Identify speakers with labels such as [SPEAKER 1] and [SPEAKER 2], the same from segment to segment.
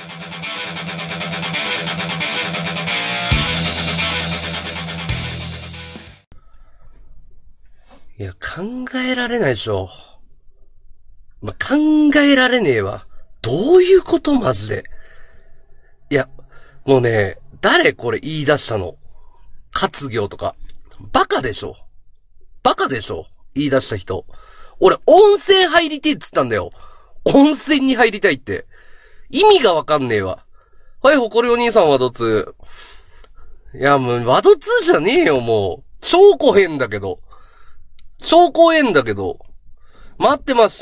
[SPEAKER 1] いや、考えられないでしょ。考えられねえわ。どういうことマジで。いや、もうね、誰これ言い出したの？活業とか。バカでしょ。バカでしょ。言い出した人。俺、温泉入りてえっつったんだよ。温泉に入りたいって。意味がわかんねえわ。はい、ほこりお兄さんワドツー。いや、もう、ワドツーじゃねえよ、もう。超怖えんだけど。超怖えんだけど。待ってました。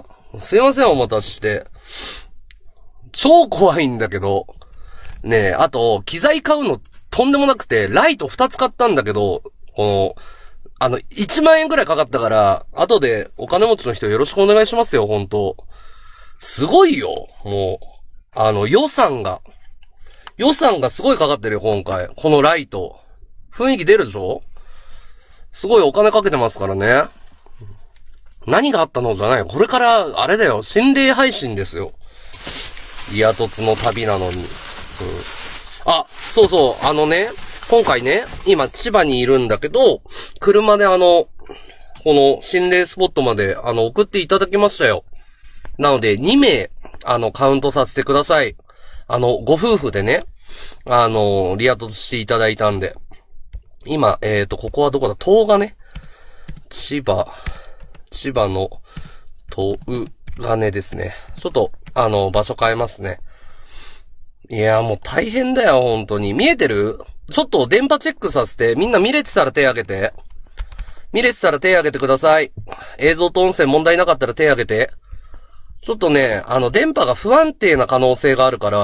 [SPEAKER 1] すいません、お待たせして。超怖いんだけど。ねえ、あと、機材買うのとんでもなくて、ライト2つ買ったんだけど、1万円くらいかかったから、後でお金持ちの人よろしくお願いしますよ、ほんと。すごいよ、もう。予算がすごいかかってるよ、今回。このライト。雰囲気出るでしょ？すごいお金かけてますからね。何があったのじゃない。これから、あれだよ、心霊配信ですよ。リア凸の旅なのに。あ、そうそう、今回ね、今千葉にいるんだけど、車でこの心霊スポットまで、送っていただきましたよ。なので、2名、カウントさせてください。ご夫婦でね、リア凸していただいたんで。今、ここはどこだ？東金ね。千葉の東金ですね。ちょっと、場所変えますね。いや、もう大変だよ、本当に。見えてる？ちょっと電波チェックさせて、みんな見れてたら手挙げて。見れてたら手挙げてください。映像と音声問題なかったら手挙げて。ちょっとね、電波が不安定な可能性があるから、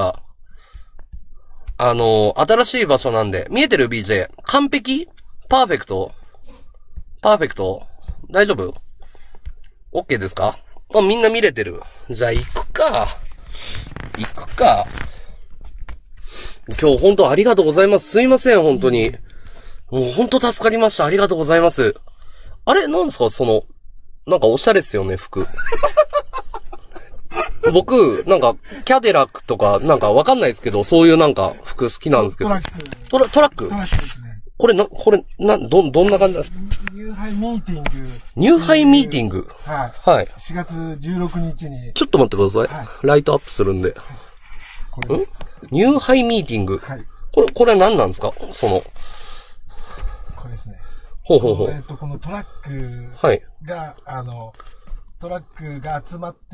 [SPEAKER 1] 新しい場所なんで。見えてる BJ？ 完璧？パーフェクト？大丈夫？ OK ですか？みんな見れてる。じゃあ行くか。今日本当ありがとうございます。すいません、本当に。もう本当助かりました。ありがとうございます。あれ、なんですかなんかおしゃれっすよね、服。僕、なんか、キャデラックとか、なんかわかんないですけど、そういうなんか服好きなんですけど。トラックですね。どんな感じですか？
[SPEAKER 2] ニューハイミーティング。
[SPEAKER 1] ニューハイミーティング。
[SPEAKER 2] はい。4月16日に。
[SPEAKER 1] ちょっと待ってください。はい、ライトアップするんで。
[SPEAKER 2] これです。
[SPEAKER 1] ニューハイミーティング。
[SPEAKER 2] はい。
[SPEAKER 1] これは何なんですか？こ
[SPEAKER 2] れですね。
[SPEAKER 1] ほう。
[SPEAKER 2] このトラックが、
[SPEAKER 1] はい。
[SPEAKER 2] トラックが集まって、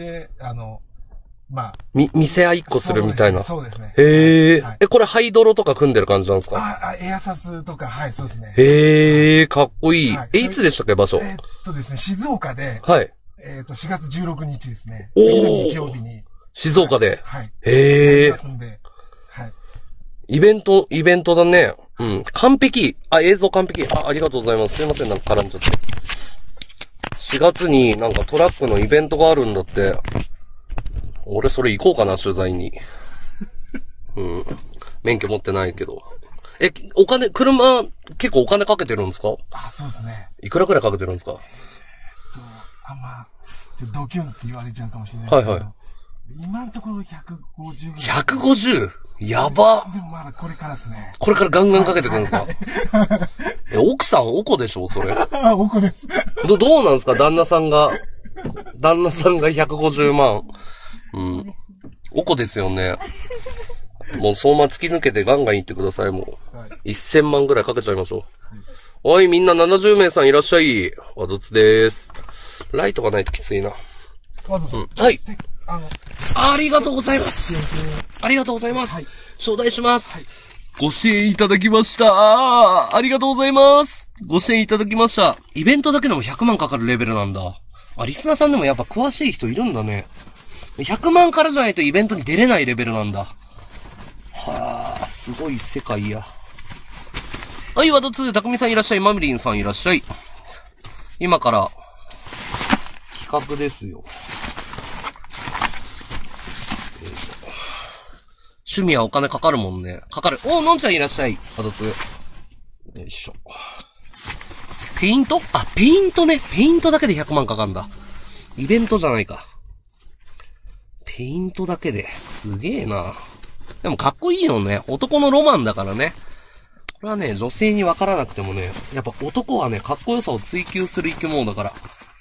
[SPEAKER 1] 店合いっこするみたいな。
[SPEAKER 2] そうですね。
[SPEAKER 1] へえ。はい、これハイドロとか組んでる感じなんですか？
[SPEAKER 2] エアサスとか、はい、そうですね。
[SPEAKER 1] へえ、かっこいい。はい、いつでしたっけ、場所？
[SPEAKER 2] ですね、静岡で、
[SPEAKER 1] はい。
[SPEAKER 2] 4月16日ですね。次の日曜日に。
[SPEAKER 1] 静岡で。
[SPEAKER 2] はい。
[SPEAKER 1] へえ。
[SPEAKER 2] はい。
[SPEAKER 1] イベントだね。うん。完璧。映像完璧。ありがとうございます。すいません、なんか絡んじゃって。4月になんかトラックのイベントがあるんだって。俺それ行こうかな、取材に。うん。免許持ってないけど。車、結構お金かけてるんですか？
[SPEAKER 2] そうですね。
[SPEAKER 1] いくらくらいかけてるんですか？
[SPEAKER 2] ドキュンって言われちゃうかもしれないけど。はい。今のところ150ぐらい。
[SPEAKER 1] 150？ やば。
[SPEAKER 2] でもまだこれからですね。
[SPEAKER 1] これからガンガンかけてくるんですか？奥さんおこでしょそれ。
[SPEAKER 2] おこです。
[SPEAKER 1] どうなんですか？旦那さんが150万。うん。おこですよね。もう相馬突き抜けてガンガン行ってください、もう。はい、1000万ぐらいかけちゃいましょう。はい、おい、みんな70名さんいらっしゃい。ワドツでーす。ライトがないときついな。
[SPEAKER 2] ワドツ、
[SPEAKER 1] はい。ありがとうございます。ありがとうございます。はい、招待します。はい、ご支援いただきました。ありがとうございます。ご支援いただきました。イベントだけでも100万かかるレベルなんだ。リスナーさんでもやっぱ詳しい人いるんだね。100万からじゃないとイベントに出れないレベルなんだ。はぁ、すごい世界や。はい、ワドツー、たくみさんいらっしゃい、マミリンさんいらっしゃい。今から、企画ですよ。趣味はお金かかるもんね。かかる。のんちゃんいらっしゃい、ワドツー。よいしょ。ペイント？ペイントね。ペイントだけで100万かかるんだ。イベントじゃないか。ペイントだけで。すげえな。 でもかっこいいよね。男のロマンだからね。これはね、女性にわからなくてもね、やっぱ男はね、かっこよさを追求する生き物だから。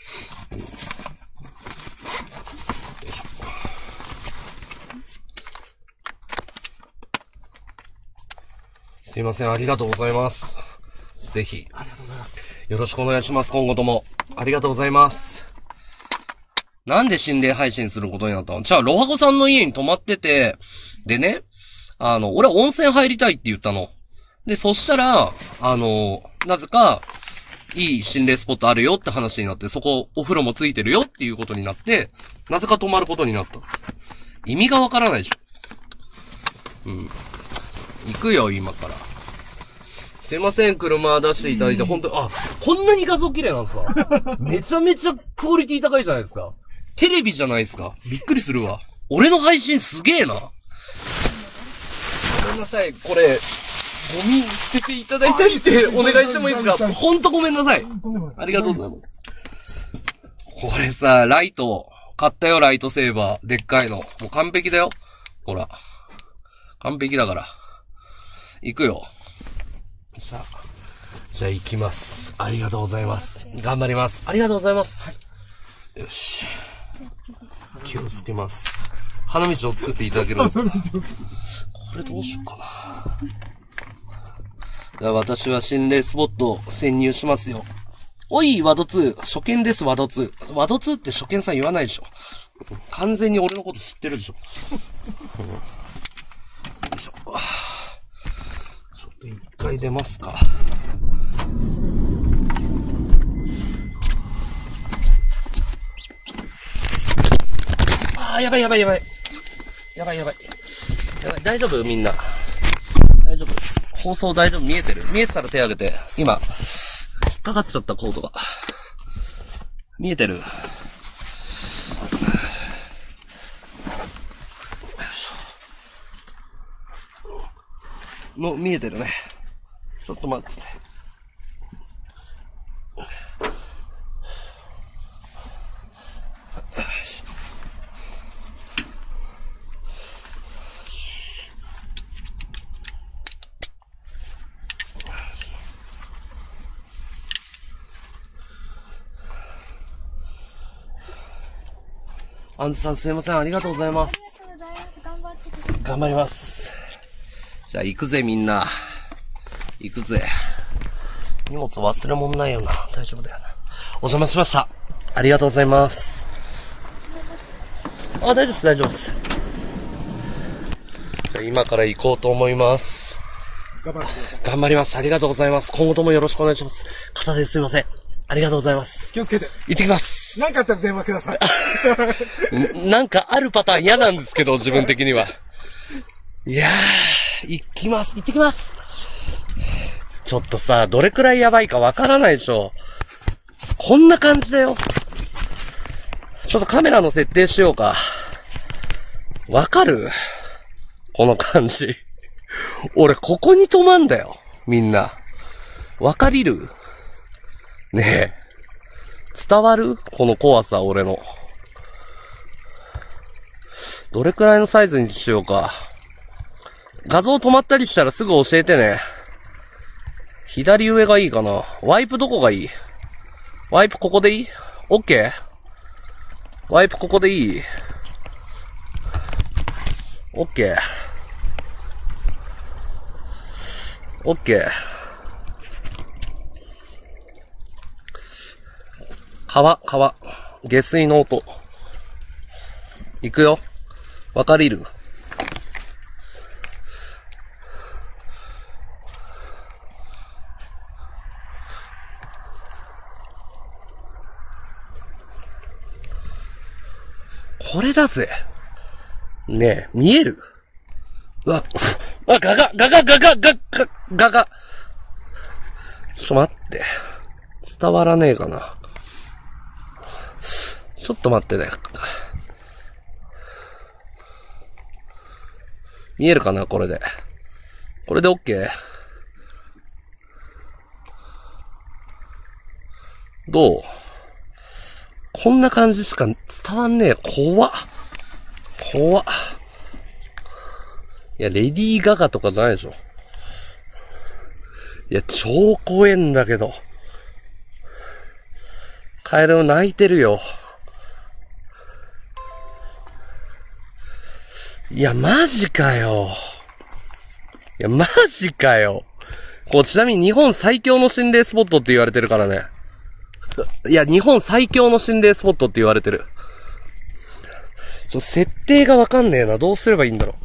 [SPEAKER 1] すいません、ありがとうございます。ぜひ。
[SPEAKER 2] ありがとうございます。
[SPEAKER 1] よろしくお願いします、今後とも。ありがとうございます。なんで心霊配信することになったの？じゃあ、ロハコさんの家に泊まってて、でね、俺は温泉入りたいって言ったの。で、そしたら、なぜか、いい心霊スポットあるよって話になって、そこお風呂もついてるよっていうことになって、なぜか泊まることになった。意味がわからないでしょ。行くよ、今から。すいません、車出していただいて、本当に、こんなに画像綺麗なんですか？めちゃめちゃクオリティ高いじゃないですか。テレビじゃないですか。びっくりするわ。俺の配信すげえな。ごめんなさい、これ、ゴミ捨てていただいたりしてお願いしてもいいですか？ほんとごめんなさい。ありがとうございます。これさ、ライト、買ったよ、ライトセーバー。でっかいの。もう完璧だよ。ほら。完璧だから。行くよ。じゃあ行きます。ありがとうございます。頑張ります。ありがとうございます。よし。気をつけます。花道を作っていただけるんですか？これどうしようかな。じゃあ私は心霊スポット潜入しますよ。おい、ワド2。初見です、ワド2。ワド2って初見さん言わないでしょ。完全に俺のこと知ってるでしょ。よいしょ。ちょっと一回出ますか。やばい。やばい。大丈夫みんな。大丈夫。放送大丈夫？見えてる？見えてたら手挙げて。今、引っかかっちゃったコードが。見えてる？見えてるね。ちょっと待ってて。アンズさんすいません、ありがとうございます。頑張ります。じゃあ行くぜみんな。行くぜ。荷物忘れ物ないよな。大丈夫だよな。お邪魔しました。ありがとうございます。大丈夫です。じゃあ今から行こうと思います。頑張ります。ありがとうございます。今後ともよろしくお願いします。片手すいません。ありがとうございます。
[SPEAKER 2] 気をつけて。
[SPEAKER 1] 行ってきます。
[SPEAKER 2] なんかあったら電話ください。
[SPEAKER 1] なんかあるパターン嫌なんですけど、自分的には。いやー、行ってきます。ちょっとさ、どれくらいやばいかわからないでしょ。こんな感じだよ。ちょっとカメラの設定しようか。わかる？この感じ。俺、ここに止まんだよ。みんな。わかりる？ねえ。伝わる？この怖さ、俺の。どれくらいのサイズにしようか。画像止まったりしたらすぐ教えてね。左上がいいかな。ワイプどこがいい？ワイプここでいい？ OK？ ワイプここでいい？ OK。OK。川。下水の音。行くよ。わかりる？これだぜ。ねえ、見える？ガガ。ちょっと待って。伝わらねえかな。ちょっと待ってね。見えるかなこれで。これで OK？ どう？こんな感じしか伝わんねえ。怖っ。 いや、レディーガガとかじゃないでしょ。いや、超怖えんだけど。カエル泣いてるよ。いや、マジかよ。いや、マジかよ。ちなみに日本最強の心霊スポットって言われてるからね。いや、日本最強の心霊スポットって言われてる。設定がわかんねえな。どうすればいいんだろう。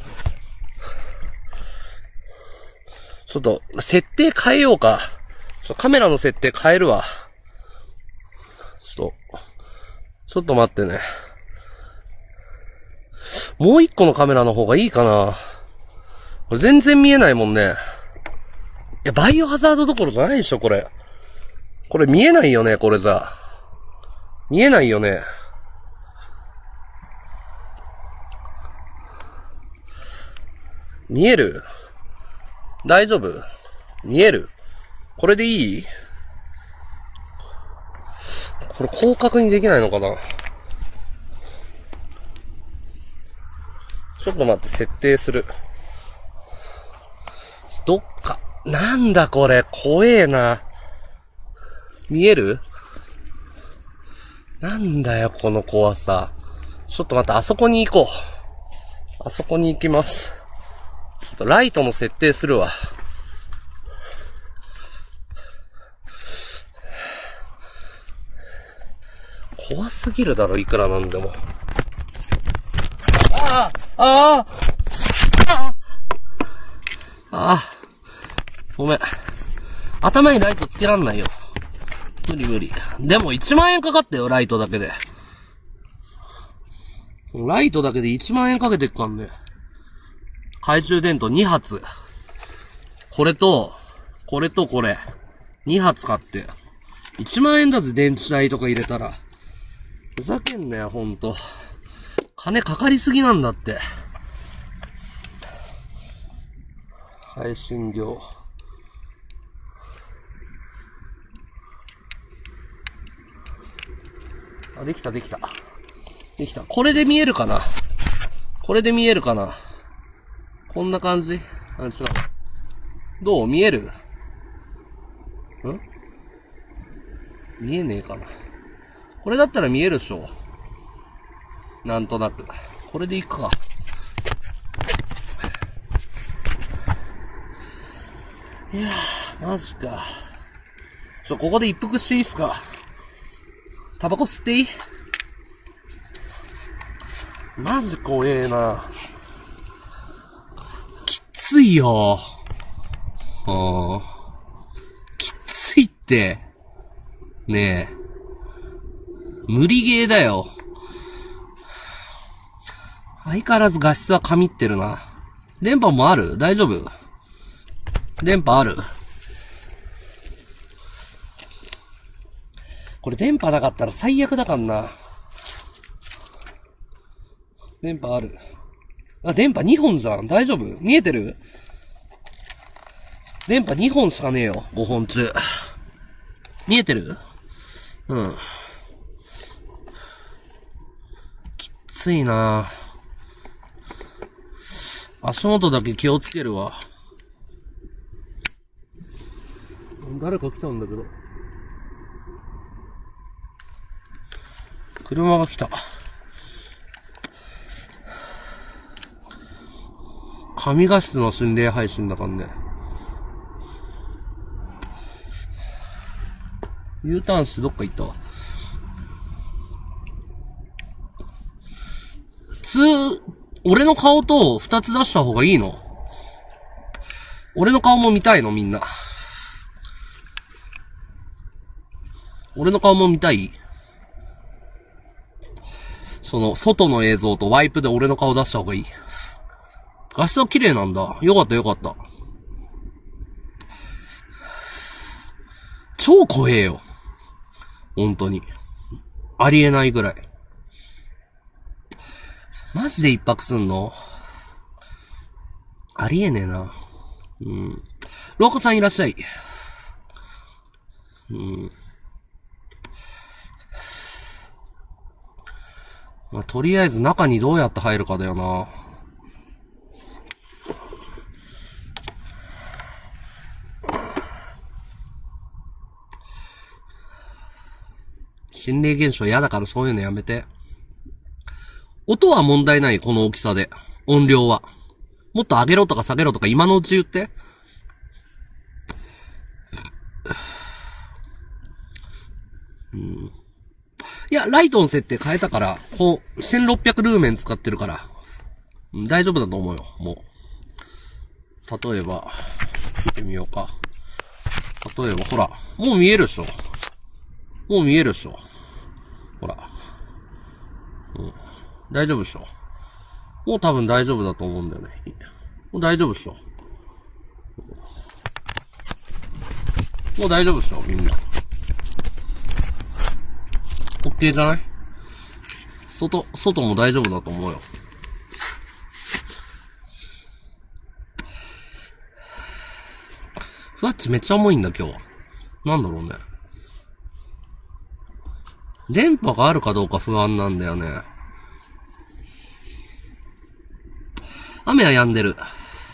[SPEAKER 1] ちょっと、設定変えようか。カメラの設定変えるわ。ちょっと待ってね。もう一個のカメラの方がいいかな。これ全然見えないもんね。いや、バイオハザードどころじゃないでしょ、これ。これ見えないよね、これじゃ。見えないよね。見える？大丈夫？見える？これでいい？これ広角にできないのかな？ちょっと待って、設定する。どっか、なんだこれ、怖えな。見える？なんだよ、この怖さ。ちょっと待って、あそこに行こう。あそこに行きます。ちょっとライトの設定するわ。怖すぎるだろ、いくらなんでも。ごめん。頭にライトつけらんないよ。無理。でも1万円かかったよ、ライトだけで。ライトだけで1万円かけてっかんね。懐中電灯2発。これ。2発買って。1万円だぜ、電池代とか入れたら。ふざけんなよ、ほんと。金かかりすぎなんだって。配信業。できた。これで見えるかな？こんな感じ？違う。どう？見える？見えねえかな。これだったら見えるでしょ。なんとなく。これでいくか。いやー、マジか。ここで一服していいっすか？タバコ吸っていい？マジ怖えな。きついよ。きついって。ねえ。無理ゲーだよ。相変わらず画質は神ってるな。電波もある？大丈夫？電波ある？これ電波なかったら最悪だかんな。電波ある。電波2本じゃん。大丈夫？見えてる？電波2本しかねえよ。5本中。見えてる？うん。きついな。足元だけ気をつけるわ。誰か来たんだけど。車が来た。神画質の心霊配信だからね。U ターンしてどっか行ったわ。俺の顔と2つ出した方がいいの？俺の顔も見たいの？みんな。俺の顔も見たい？外の映像とワイプで俺の顔出した方がいい。画質は綺麗なんだ。よかった。超怖えよ。本当に。ありえないぐらい。マジで一泊すんの？ありえねえな。ロコさんいらっしゃい。とりあえず中にどうやって入るかだよな。 心霊現象嫌だからそういうのやめて。音は問題ない、この大きさで。音量は。もっと上げろとか下げろとか今のうち言って。いや、ライトの設定変えたから、こう、1600ルーメン使ってるから、大丈夫だと思うよ、もう。例えば、見てみようか。例えば、ほら、もう見えるでしょ。もう見えるでしょ。ほら。大丈夫でしょ。もう多分大丈夫だと思うんだよね。もう大丈夫でしょ。もう大丈夫でしょ、みんな。OK じゃない？外も大丈夫だと思うよ。ふわっちめっちゃ重いんだ、今日は。なんだろうね。電波があるかどうか不安なんだよね。雨は止んでる。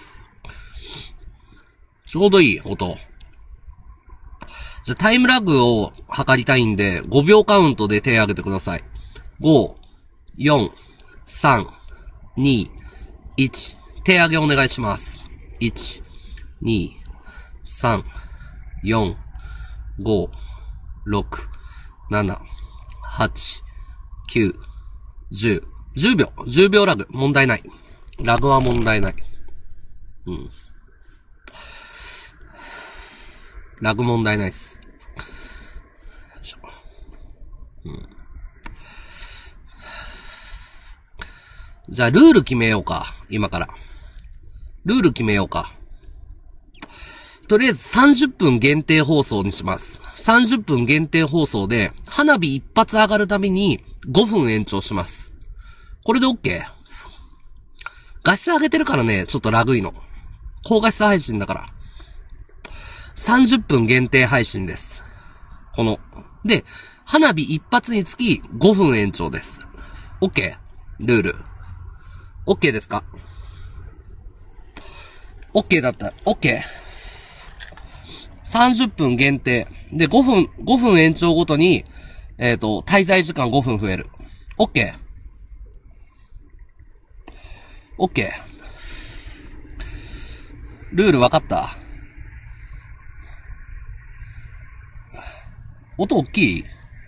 [SPEAKER 1] ちょうどいい音。じゃ、タイムラグを測りたいんで、5秒カウントで手を挙げてください。5、4、3、2、1。手上げお願いします。1、2、3、4、5、6、7、8、9、10。10秒。10秒ラグ。問題ない。ラグは問題ない。ラグ問題ないっす。じゃあ、ルール決めようか。今から。ルール決めようか。とりあえず30分限定放送にします。30分限定放送で、花火一発上がるたびに5分延長します。これで OK？ 画質上げてるからね、ちょっとラグいの。高画質配信だから。30分限定配信です。で、花火一発につき5分延長です。OK？ ルール。OK ですか？ OK だったら、OK。30分限定。で、5分延長ごとに、滞在時間5分増える。OK。OK。ルール分かった？音大きい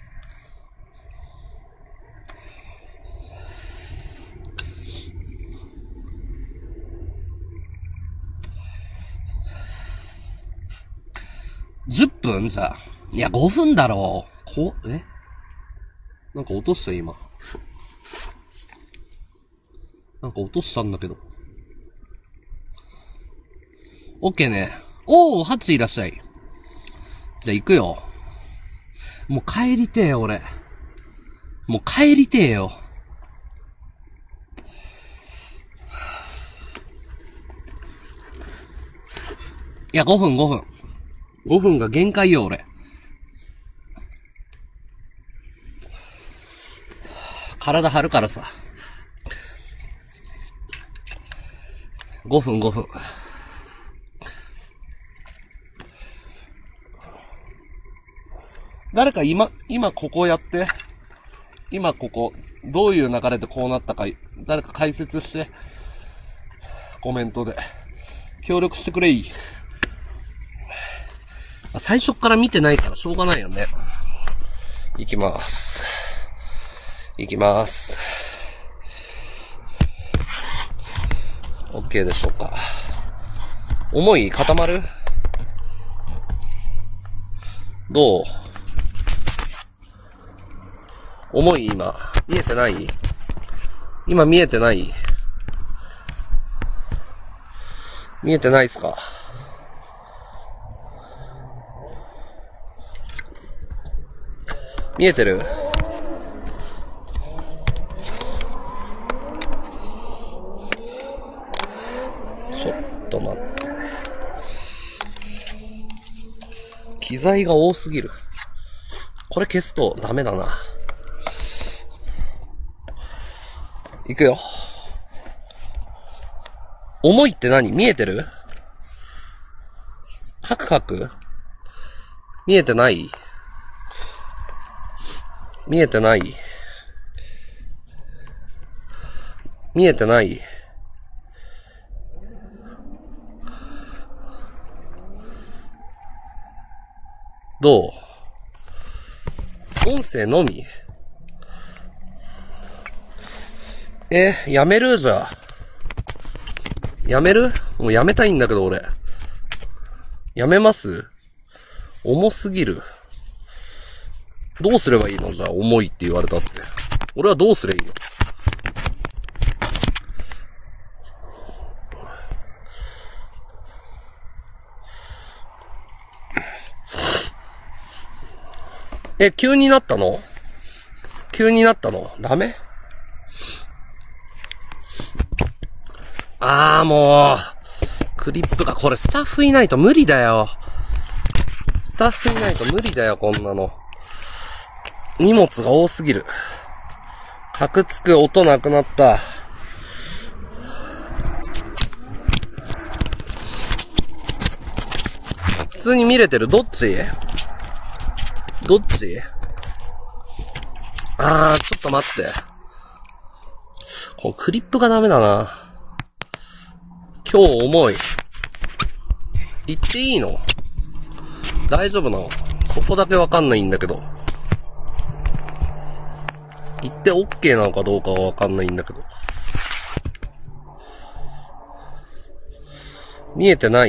[SPEAKER 1] ？10分じゃ。いや、5分だろう。なんか落とした今。なんか落としたんだけど。OK ね。おー、ハチいらっしゃい。じゃあ行くよ。もう帰りてえよ、俺。もう帰りてえよ。いや、5分。5分が限界よ、俺。体張るからさ。5分。誰か今ここやって。今ここ、どういう流れでこうなったか、誰か解説して。コメントで。協力してくれい。最初から見てないからしょうがないよね。行きます。OK でしょうか。重い？固まる？どう？重い？今。見えてない？今見えてない？見えてないっすか？見えてる？ちょっと待ってね。機材が多すぎる。これ消すとダメだな。いくよ。重いって何？見えてる？カクカク？見えてない？ 見えてない？見えてない？どう？音声のみ？やめる？じゃあ。やめる？もうやめたいんだけど俺。やめます？重すぎる。どうすればいいの？じゃあ重いって言われたって。俺はどうすればいいの？急になったの？急になったの？ダメ？もう、クリップが、これスタッフいないと無理だよ。スタッフいないと無理だよ、こんなの。荷物が多すぎる。カクつく、音なくなった。普通に見れてる？どっち？どっち？ちょっと待って。このクリップがダメだな。今日重い。言っていいの？大丈夫なの？そこだけわかんないんだけど。言って OK なのかどうかはわかんないんだけど。見えてない？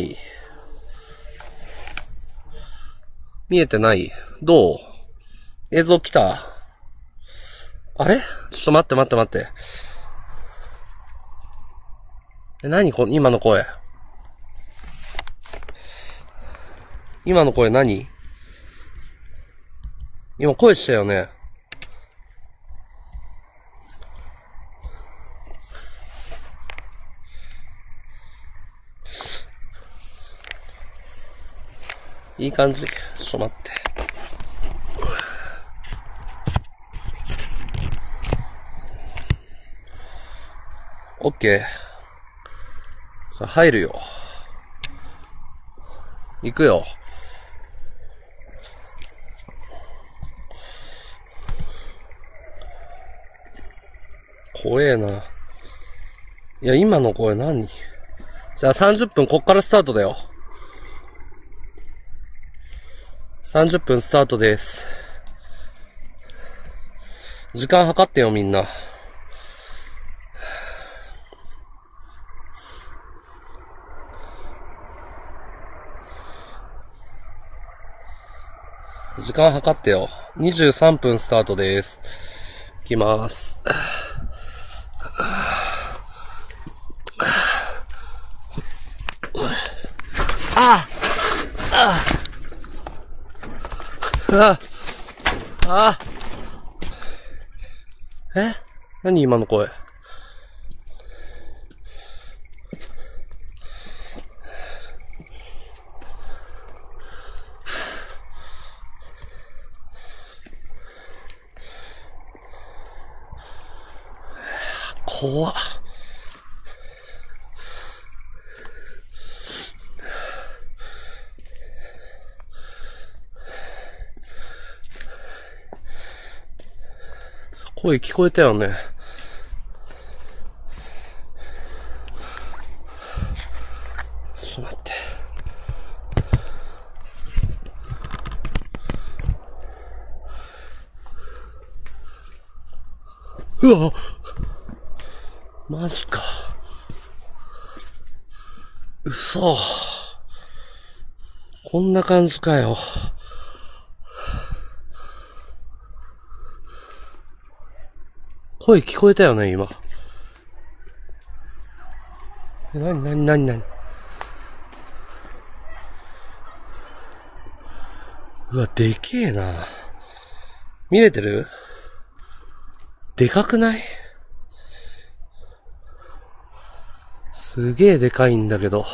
[SPEAKER 1] 見えてない？どう？映像来た？あれ？ちょっと待って。何今の声。今の声何？今声したよね。いい感じ。ちょっと待って。オッケー。さあ入るよ。行くよ。怖えな。いや、今の声何？じゃあ30分こっからスタートだよ。30分スタートです。時間計ってよみんな。時間計ってよ。23分スタートです。行きます。何今の声。怖っ。声聞こえたよね。ちょっと待って。うわ、マジか。嘘。こんな感じかよ。声聞こえたよね、今。何うわ、でけえな。見れてる？でかくない？すげえでかいんだけど。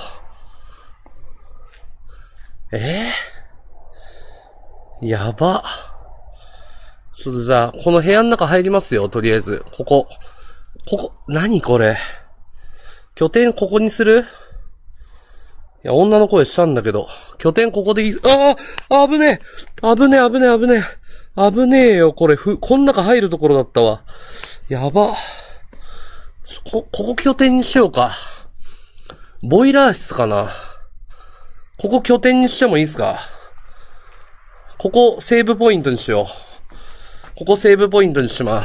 [SPEAKER 1] やば。ちょっとじゃあ、この部屋の中入りますよ、とりあえず。ここ、何これ。拠点ここにする？いや、女の声したんだけど、拠点ここでいい、危ねえ。 危ねえよ、これ、こん中入るところだったわ。やば。ここ拠点にしようか。ボイラー室かな。ここ拠点にしてもいいですか？ここセーブポイントにしよう。ここセーブポイントにします。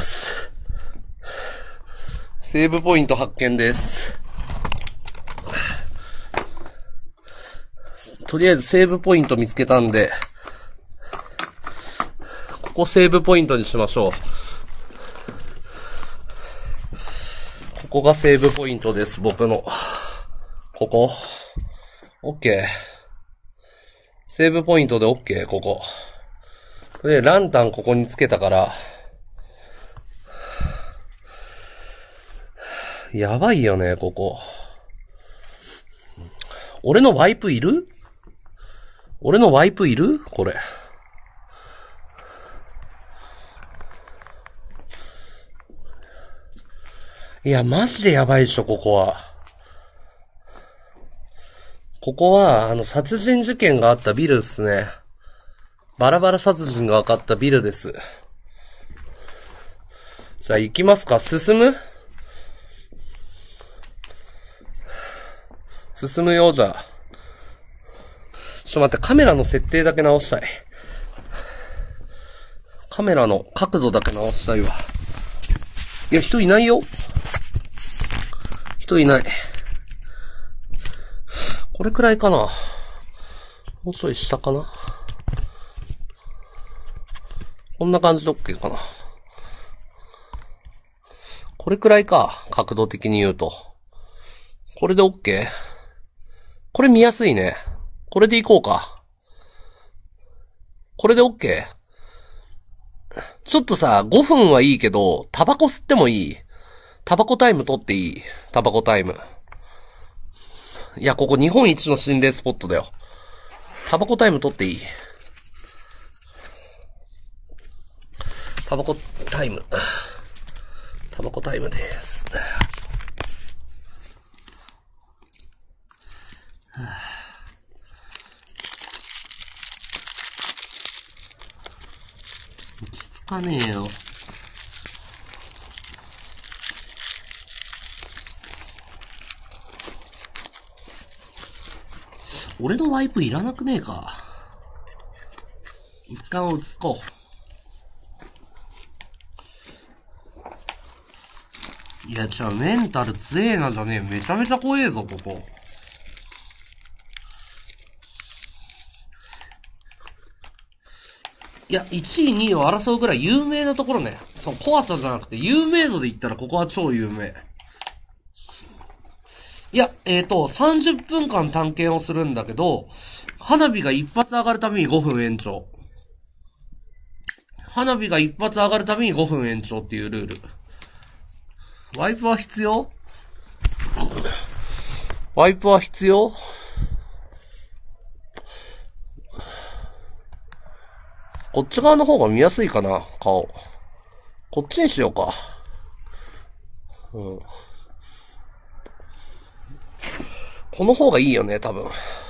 [SPEAKER 1] セーブポイント発見です。とりあえずセーブポイント見つけたんで、ここセーブポイントにしましょう。ここがセーブポイントです、僕の。ここ。OK。セーブポイントで OK、ここ。で、ランタンここにつけたから、やばいよね、ここ。俺のワイプいる？俺のワイプいる？これ。いや、マジでやばいでしょ、ここは。ここは、殺人事件があったビルですね。バラバラ殺人が分かったビルです。じゃあ行きますか？進むよ、じゃあ。ちょっと待って、カメラの設定だけ直したい。カメラの角度だけ直したいわ。いや、人いないよ。人いない。これくらいかな。もうちょい下かな。こんな感じで OK かな。これくらいか。角度的に言うと。これで OK？ これ見やすいね。これでいこうか。これで OK？ ちょっとさ、5分はいいけど、タバコ吸ってもいい？タバコタイム取っていい？タバコタイム。いや、ここ日本一の心霊スポットだよ。タバコタイム取っていい？タバコタイム。タバコタイムです。落ち着かねえよ。俺のワイプいらなくねえか。一旦落ち着こう。いや、メンタル強えなじゃねえ。めちゃめちゃ怖えぞ、ここ。いや、1位、2位を争うぐらい有名なところね。そう、怖さじゃなくて、有名度で言ったらここは超有名。いや、30分間探検をするんだけど、花火が一発上がるたびに5分延長。花火が一発上がるたびに5分延長っていうルール。ワイプは必要？ワイプは必要？こっち側の方が見やすいかな、顔。こっちにしようか。うん。この方がいいよね、多分。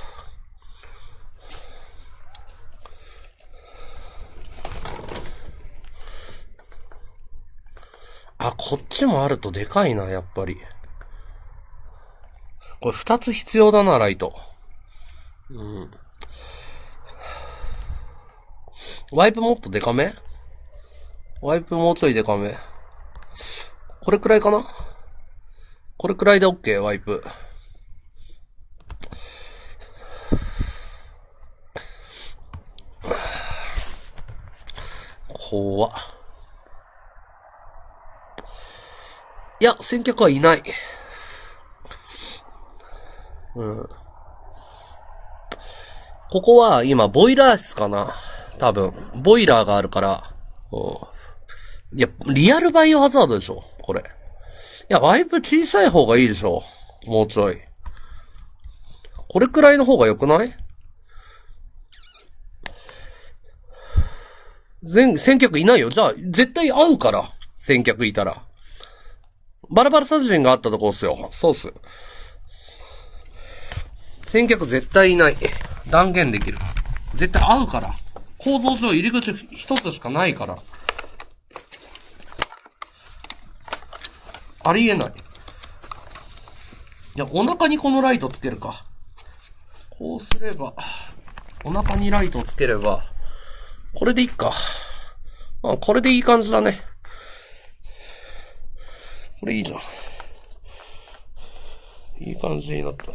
[SPEAKER 1] あ、こっちもあるとでかいな、やっぱり。これ2つ必要だな、ライト。うん。ワイプもっとデカめ？ワイプもうちょいデカめ。これくらいかな？これくらいで OK、ワイプ。怖っ。いや、先客はいない。うん。ここは今、ボイラー室かな？多分。ボイラーがあるから。いや、リアルバイオハザードでしょこれ。いや、ワイプ小さい方がいいでしょもうちょい。これくらいの方が良くない？先客いないよ。じゃあ、絶対会うから。先客いたら。バラバラ殺人があったとこっすよ。そうっす。先客絶対いない。断言できる。絶対会うから。 構造上入り口一つしかないから。ありえない。いや、お腹にこのライトつけるか。こうすれば、お腹にライトつければ、これでいいか。あ、これでいい感じだね。これいいじゃん。いい感じになった。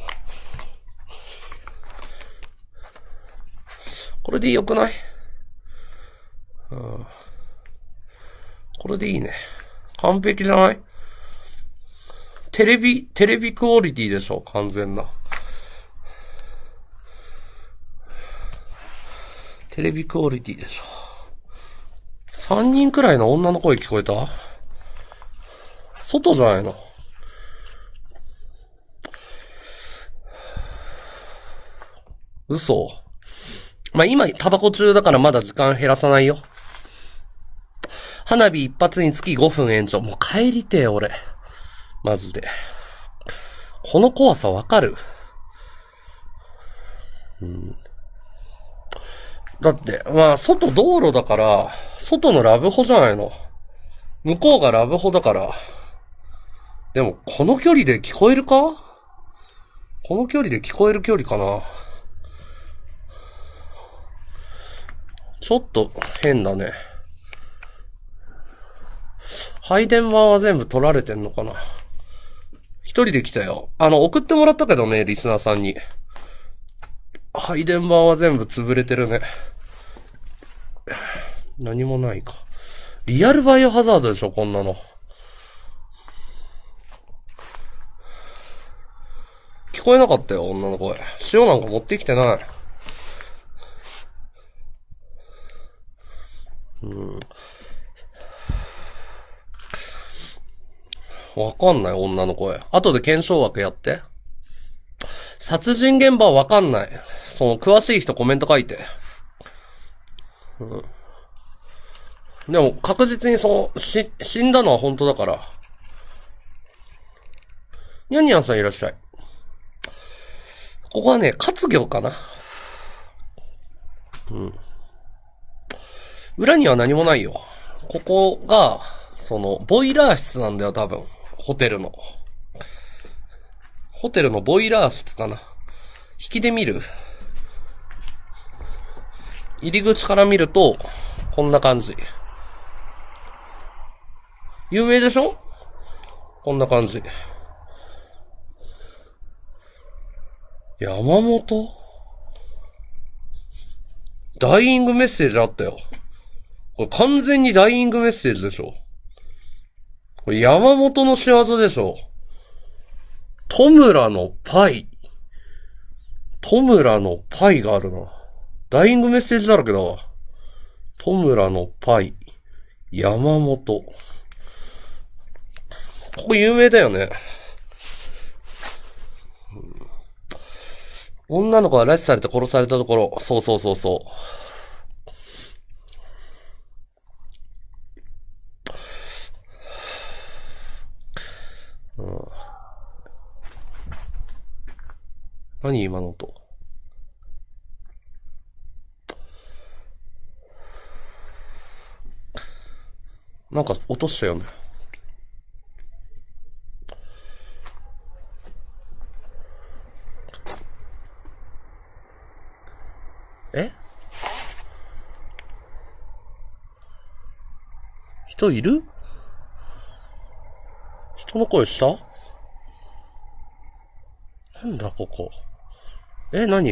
[SPEAKER 1] これで良くない？うん。これでいいね。完璧じゃない？テレビクオリティでしょ、完全な。テレビクオリティでしょ。3人くらいの女の声聞こえた？外じゃないの？嘘。まあ、今、タバコ中だからまだ時間減らさないよ。花火一発につき5分延長。もう帰りてえ、俺。マジで。この怖さわかる？うん。だって、まあ、外道路だから、外のラブホじゃないの。向こうがラブホだから。でも、この距離で聞こえるか？この距離で聞こえる距離かな？ちょっと変だね。配電盤は全部取られてんのかな？一人で来たよ。送ってもらったけどね、リスナーさんに。配電盤は全部潰れてるね。何もないか。リアルバイオハザードでしょ、こんなの。聞こえなかったよ、女の声。塩なんか持ってきてない。わかんない、女の声。後で検証枠やって。殺人現場はわかんない。その、詳しい人コメント書いて。でも、確実に死んだのは本当だから。にゃんにゃんさんいらっしゃい。ここはね、活業かな。裏には何もないよ。ここが、ボイラー室なんだよ、多分。ホテルのボイラー室かな。引きで見る？入り口から見ると、こんな感じ。有名でしょ？こんな感じ。山本？ダイイングメッセージあったよ。これ完全にダイイングメッセージでしょ。これ山本の仕業でしょ。トムラのパイがあるな。ダイイングメッセージだらけだわ。トムラのパイ。山本。ここ有名だよね。女の子が拉致されて殺されたところ。そう。何今の音。なんか落としたよね。え？人いる？人の声した？なんだここ。何？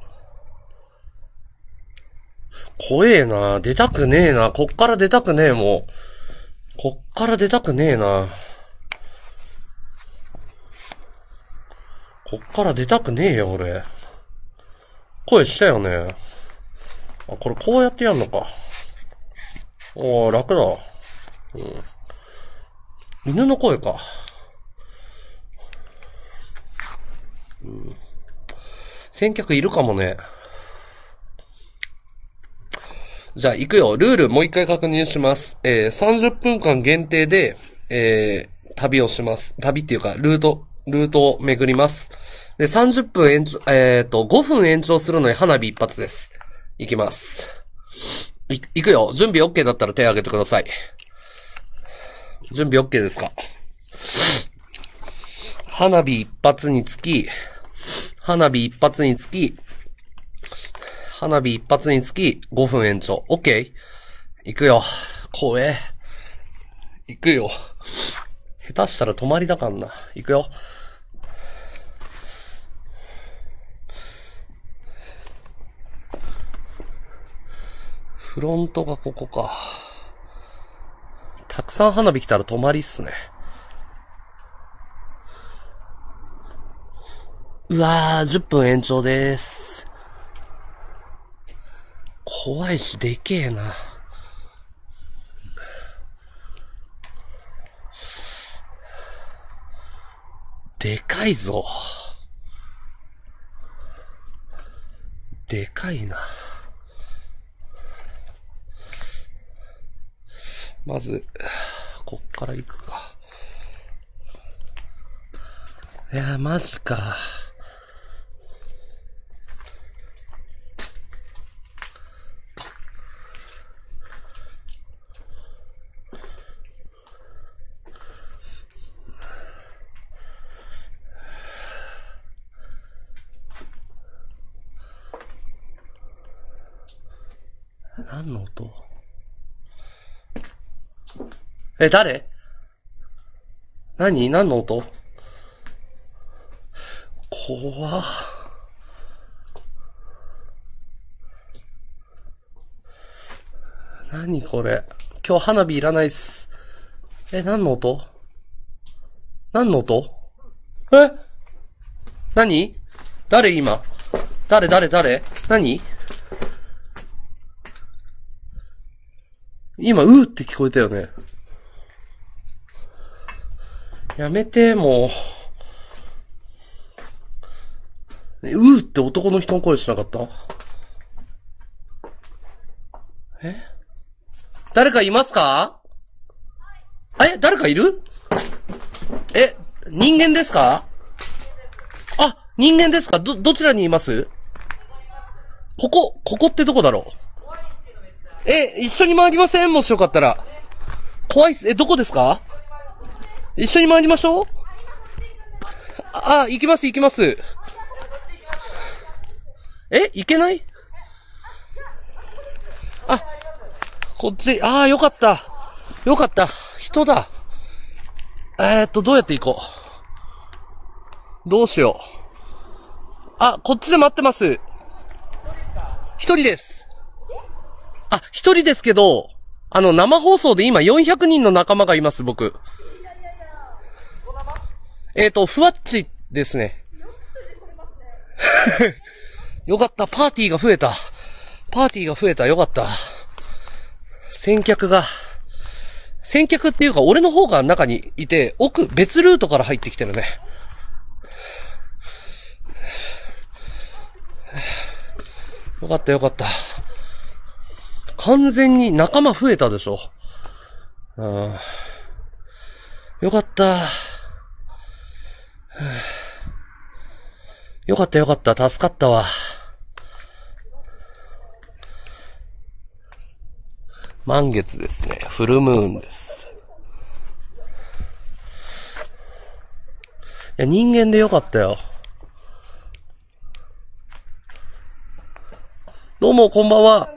[SPEAKER 1] 怖えな。出たくねえな。こっから出たくねえ、もう。こっから出たくねえな。こっから出たくねえよ、俺。声したよね。あ、これこうやってやんのか。おー、楽だ。犬の声か。先客いるかもね。じゃあ行くよ。ルールもう一回確認します。30分間限定で、旅をします。旅っていうか、ルートを巡ります。で、30分5分延長するのに花火一発です。行きます。 いくよ。準備 OK だったら手挙げてください。準備 OK ですか？花火一発につき、5分延長。OK？ 行くよ。怖え。行くよ。下手したら止まりだかんな。行くよ。フロントがここか。たくさん花火来たら止まりっすね。うわー、10分延長でーす。怖いし、でけえな。でかいぞ。でかいな。まず、こっから行くか。いや、マジか。何の音？誰？何の音？怖っ。何これ？今日花火いらないっす。何の音？何？何？誰今？誰？何？今、うーって聞こえたよね。やめて、もう。うーって男の人の声しなかった？誰かいますか？誰かいる？人間ですか？あ、人間ですか？どちらにいます？ここってどこだろう？一緒に回りません？もしよかったら。怖いっす。どこですか？一緒に回りましょう？行きます。行けない？こっち、よかった。人だ。どうやって行こう。どうしよう。こっちで待ってます。一人です。一人ですけど、生放送で今400人の仲間がいます、僕。ふわっちですね。よかった、パーティーが増えた、よかった。先客っていうか、俺の方が中にいて、別ルートから入ってきてるね。よかった。完全に仲間増えたでしょ。よかった。よかった。助かったわ。満月ですね。フルムーンです。いや、人間でよかったよ。どうも、こんばんは。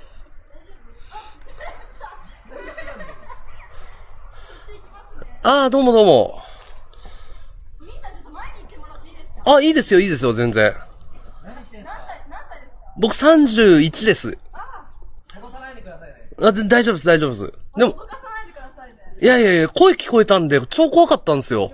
[SPEAKER 1] どうも。いいですよ、全然。僕31です。大丈夫です。でも、いや、声聞こえたんで、超怖かったんですよ。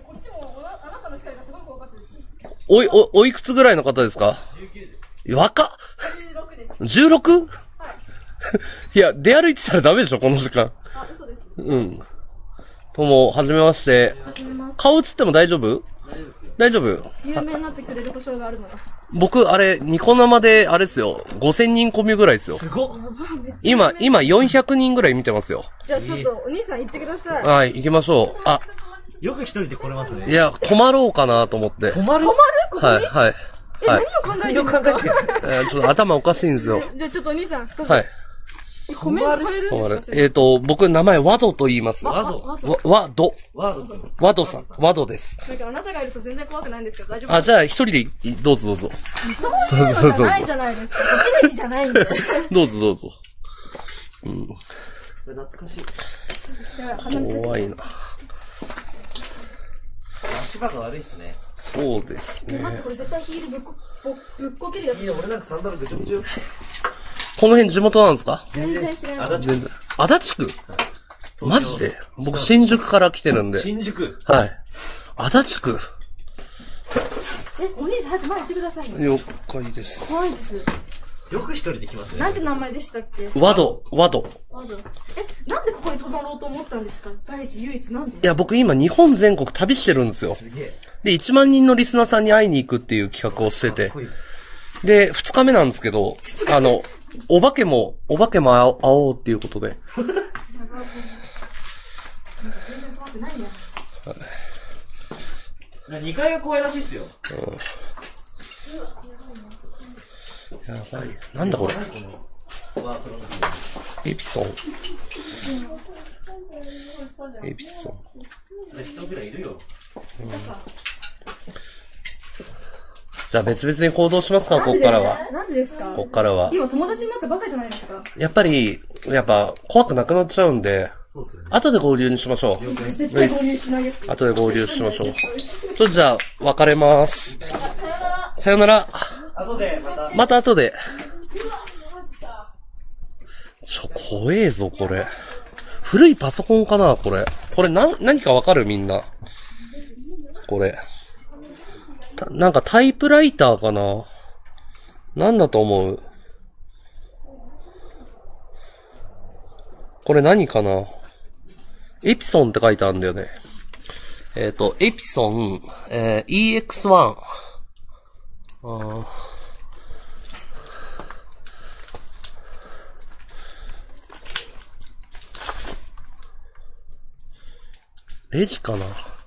[SPEAKER 1] おいくつぐらいの方ですか？19です。若っ！ 16？ いや、出歩いてたらダメでしょ、この時間。
[SPEAKER 2] 嘘です。
[SPEAKER 1] うん。どうも、はじめまして。顔映っても大丈夫？大丈夫？
[SPEAKER 2] 有名になってくれる保証があるのだ。
[SPEAKER 1] 僕、ニコ生で、ですよ。5000人込みぐらいですよ。
[SPEAKER 2] すごっ。
[SPEAKER 1] 今400人ぐらい見てますよ。
[SPEAKER 2] じゃあちょっと、お兄さん行ってください。
[SPEAKER 1] はい、行きましょう。
[SPEAKER 3] よく一人で来れますね。
[SPEAKER 1] いや、泊まろうかなと思って。
[SPEAKER 3] 泊まる？
[SPEAKER 1] はい。
[SPEAKER 2] 何を考えてるんですか？
[SPEAKER 1] ちょっと頭おかしいんですよ。
[SPEAKER 2] じゃあちょっとお兄さん、
[SPEAKER 1] はい。
[SPEAKER 3] コメントされるんですか？
[SPEAKER 1] 僕、名前、ワドと言います。
[SPEAKER 4] ワド。
[SPEAKER 1] ワド。ワドさん。ワドです。
[SPEAKER 3] なんかあなたがいると全然怖くないんですけど、大丈夫ですか？
[SPEAKER 1] あ、じゃあ、一人で、どうぞどうぞ。
[SPEAKER 3] そういうのじゃないじゃないですか。テレビじゃないんで。
[SPEAKER 1] どうぞどうぞ。
[SPEAKER 4] 懐かしい。
[SPEAKER 1] 怖いな。
[SPEAKER 4] 足場が悪いっすね。
[SPEAKER 1] そうですね。
[SPEAKER 3] 待って、これ絶対ヒールぶっこけるやつ。
[SPEAKER 4] いや、俺なんかサンダルぐちょぐちょ。
[SPEAKER 1] この辺地元なんですか？
[SPEAKER 3] 全然知らない。
[SPEAKER 1] 全然。足立区？マジで？僕、新宿から来てるんで。
[SPEAKER 4] 新宿？
[SPEAKER 1] はい。足立区？
[SPEAKER 3] お兄さん、早く前行ってくださいよ。
[SPEAKER 1] 了解です。
[SPEAKER 3] 怖いです。
[SPEAKER 4] よく一人で来ますね。
[SPEAKER 3] なんて名前でしたっけ？
[SPEAKER 1] ワド。
[SPEAKER 3] なんでここに泊まろうと思ったんですか？第一唯一なんで？
[SPEAKER 1] いや、僕今日本全国旅してるんですよ。
[SPEAKER 4] すげえ。
[SPEAKER 1] で、1万人のリスナーさんに会いに行くっていう企画をしてて。で、2日目なんですけど、お化けも会おうっていうことで。
[SPEAKER 4] 2階が怖いらしいっすよ。
[SPEAKER 1] やばい。なんだこれ。エピソン。エピソン。
[SPEAKER 4] それ人ぐらいいるよ。
[SPEAKER 1] じゃあ別々に行動しますか、こっからは。
[SPEAKER 3] なんでですか？
[SPEAKER 1] こっからは。
[SPEAKER 3] 今友達になったばかじゃないですか。
[SPEAKER 1] やっぱ怖くなくなっちゃうんで、後で合流にしましょう。
[SPEAKER 3] 絶対合流しないです。
[SPEAKER 1] 後で合流しましょう。じゃあ、別れます。さよなら。
[SPEAKER 4] 後で、
[SPEAKER 1] また後で。怖えぞ、これ。古いパソコンかな、これ。これ何かわかるみんな。これ。なんかタイプライターかな。なんだと思う？これ何かな。エピソンって書いてあるんだよね。エピソン、EX1。レジかな。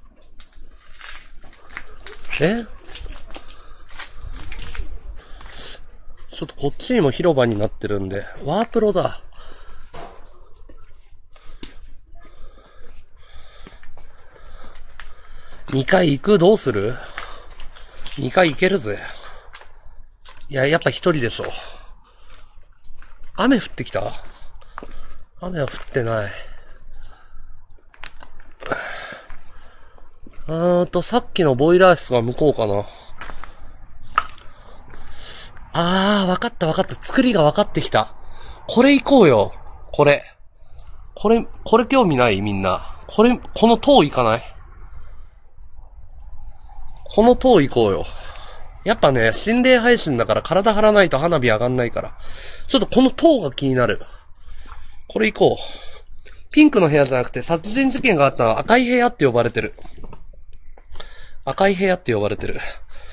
[SPEAKER 1] ちょっとこっちにも広場になってるんで、ワープロだ。2回行く？どうする？ 2 回行けるぜ。いや、やっぱ一人でしょ。雨降ってきた？雨は降ってない。さっきのボイラー室が向こうかな。わかった。作りが分かってきた。これ行こうよ。これ興味ないみんな。この塔行かない？この塔行こうよ。やっぱね、心霊配信だから体張らないと花火上がんないから。ちょっとこの塔が気になる。これ行こう。ピンクの部屋じゃなくて殺人事件があった赤い部屋って呼ばれてる。赤い部屋って呼ばれてる。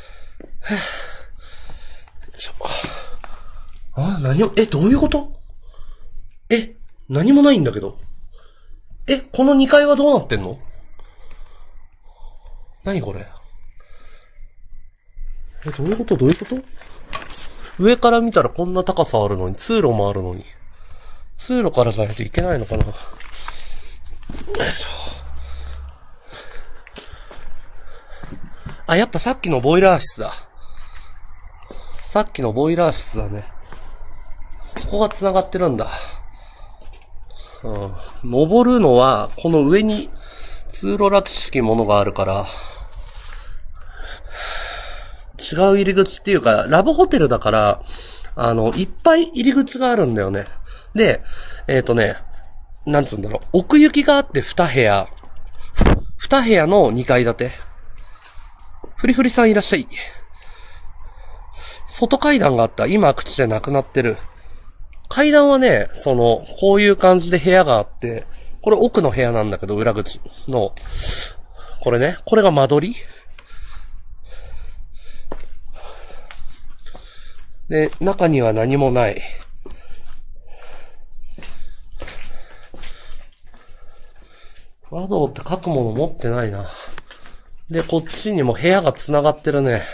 [SPEAKER 1] どういうこと？何もないんだけど。この2階はどうなってんの？何これ？どういうこと？上から見たらこんな高さあるのに、通路もあるのに。通路からじゃないといけないのかな？やっぱさっきのボイラー室だ。ね。ここが繋がってるんだ。登るのは、この上に通路らしきものがあるから、違う入り口っていうか、ラブホテルだから、いっぱい入り口があるんだよね。で、なんつうんだろう、奥行きがあって2部屋の2階建て。フリフリさんいらっしゃい。外階段があった。今口でなくなってる。階段はね、こういう感じで部屋があって、これ奥の部屋なんだけど、裏口の、これね、これが間取り。で、中には何もない。和道って書くもの持ってないな。で、こっちにも部屋が繋がってるね。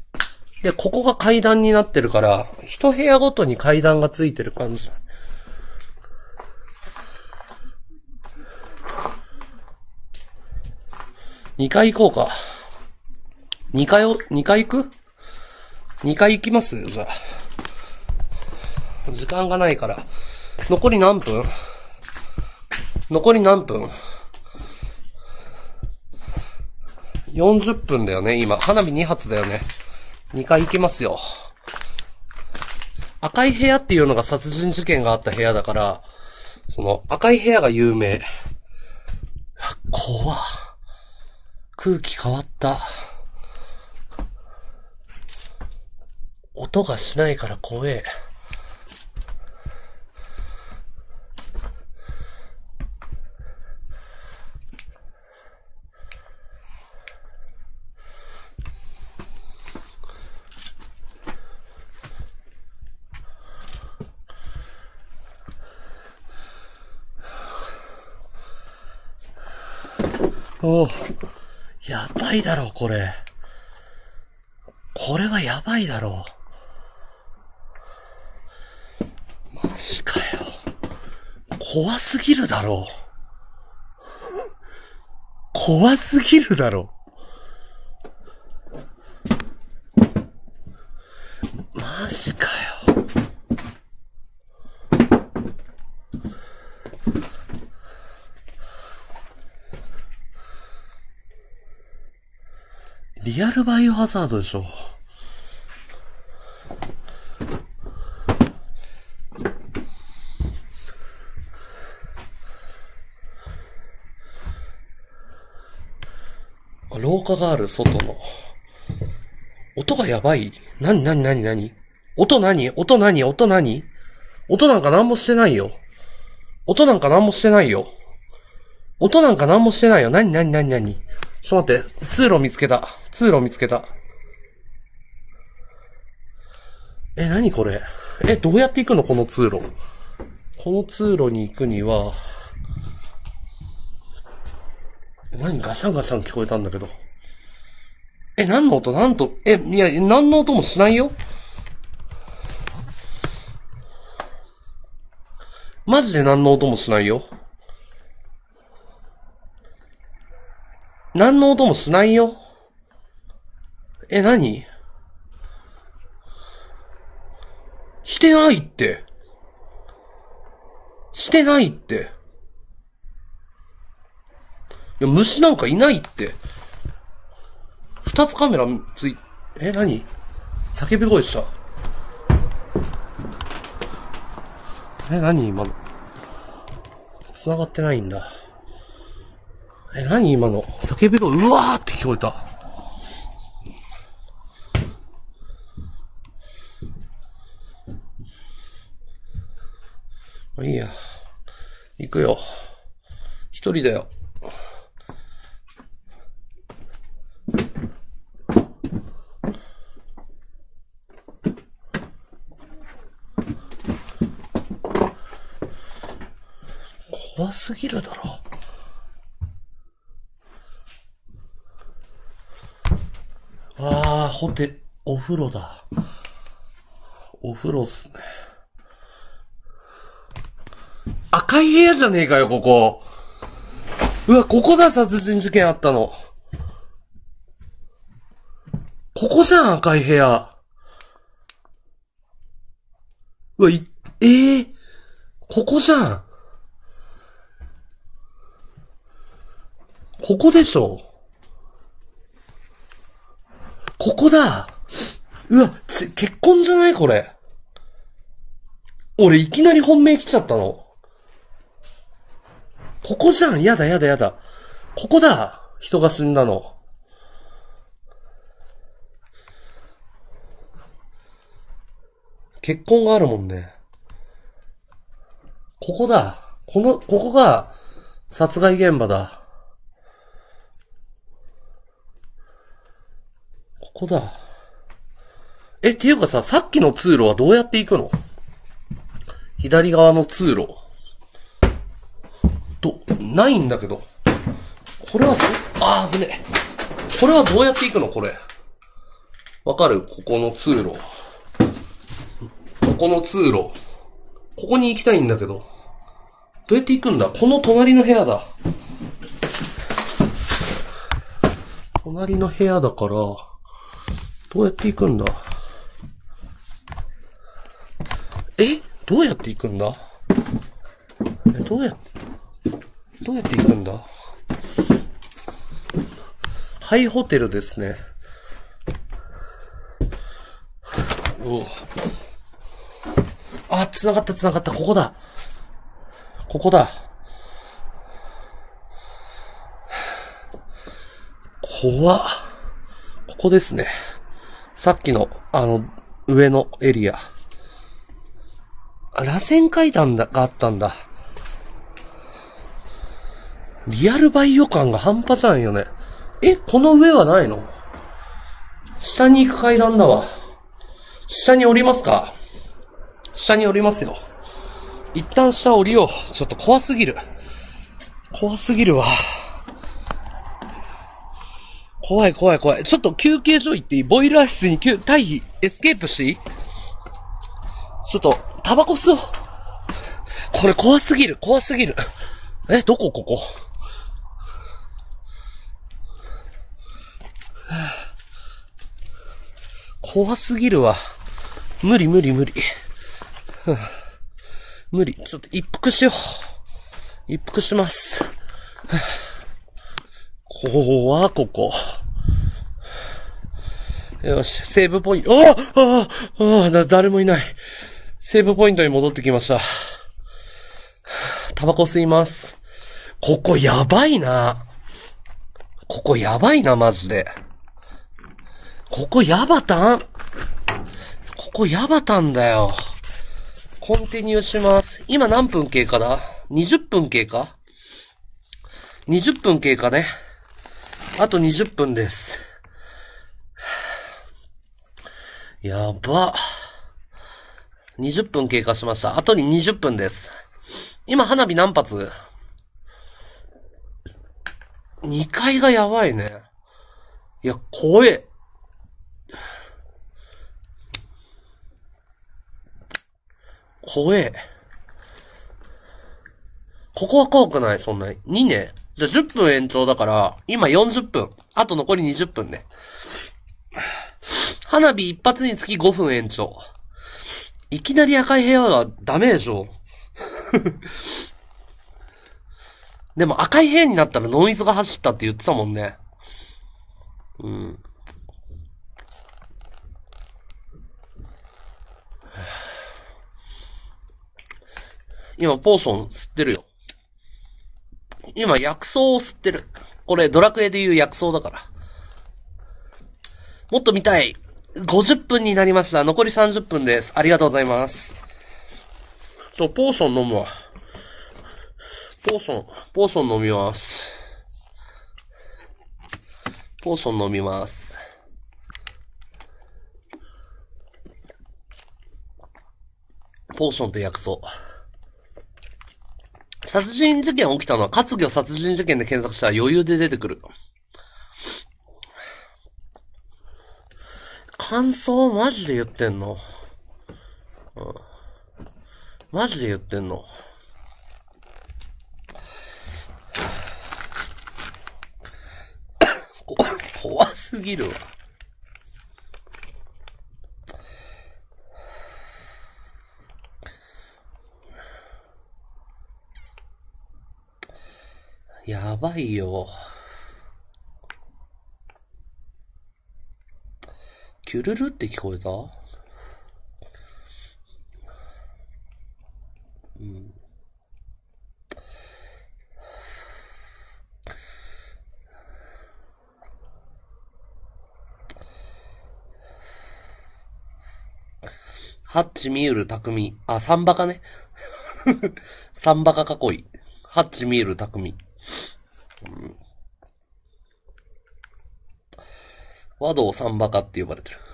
[SPEAKER 1] で、ここが階段になってるから、一部屋ごとに階段がついてる感じ。 2階行こうか。2階行く ?2 階行きますじゃあ。時間がないから。残り何分 ?40 分だよね、今。花火2発だよね。2階行きますよ。赤い部屋っていうのが殺人事件があった部屋だから、その赤い部屋が有名。怖っ。空気変わった。音がしないから怖え。おう、やばいだろ、これ。これはやばいだろ。マジかよ。怖すぎるだろ。怖すぎるだろ。マジかよ。リアルバイオハザードでしょ。廊下がある、外の。音がやばい。なに音何音なんか何もしてないよ。何ちょっと待って、通路見つけた。何これ？どうやって行くのこの通路。この通路に行くには、ガシャンガシャン聞こえたんだけど。何の音？いや、何の音もしないよ。マジで何の音もしないよ。何の音もしないよ。何？してないって。いや、虫なんかいないって。2つカメラつい、何？叫び声した。何今の。繋がってないんだ。何今の。叫び声、うわーって聞こえた。いいや。行くよ。一人だよ。怖すぎるだろ。お風呂だ。お風呂っすね。赤い部屋じゃねえかよ、ここ。うわ、ここだ、殺人事件あったの。ここじゃん、赤い部屋。うわ、ここじゃん。ここでしょ。ここだ。うわ、結婚じゃないこれ。俺いきなり本命来ちゃったの。ここじゃん。やだ。ここだ。人が死んだの。結婚があるもんね。ここだ。ここが殺害現場だ。ここだ。っていうかさ、さっきの通路はどうやって行くの？左側の通路。ないんだけど。これは危ねえ。これはどうやって行くのこれ。わかる？ここの通路。ここに行きたいんだけど。どうやって行くんだ？この隣の部屋だ。 隣の部屋だから、どうやって行くんだ？どうやって行くんだ？どうやって行くんだ？ハイホテルですね。おう。あ、繋がった。ここだ。怖っ。ここですね。さっきの、上のエリア。螺旋階段があったんだ。リアルバイオ感が半端じゃんよね。この上はないの？下に行く階段だわ。下に降りますか？下に降りますよ。一旦下降りよう。ちょっと怖すぎるわ。怖い。ちょっと休憩所行っていい？ボイラー室に退避、エスケープしていい？ちょっと、タバコ吸おう。これ怖すぎる。どこここ？怖すぎるわ。無理。無理。ちょっと一服しよう。一服します。ここ。よし、セーブポイント。誰もいない。セーブポイントに戻ってきました。タバコ吸います。ここやばいな、マジで。ここヤバタンだよ。コンティニューします。今何分経過だ？ 20 分経過？ 20 分経過ね。あと20分です。やば。20分経過しました。あとに20分です。今花火何発？ 2 階がやばいね。いや、怖え。ここは怖くない、そんなに。2ね。じゃあ10分延長だから、今40分。あと残り20分ね。花火一発につき5分延長。いきなり赤い部屋はダメでしょ。でも赤い部屋になったらノイズが走ったって言ってたもんね。うん。今ポーション吸ってるよ。今薬草を吸ってる。これドラクエでいう薬草だから。もっと見たい。50分になりました。残り30分です。ありがとうございます。ポーション飲むわ。ポーション飲みます。ポーション飲みます。ポーションと薬草。殺人事件起きたのは活魚殺人事件で検索したら余裕で出てくる。感想マジで言ってんの？うん。マジで言ってんの？怖すぎるわ。やばいよ。キュルルって聞こえた？うん。ハッチミール匠。あ、サンバカね。サンバカ囲い。ハッチミール匠。うん、和道サンバカって呼ばれてる。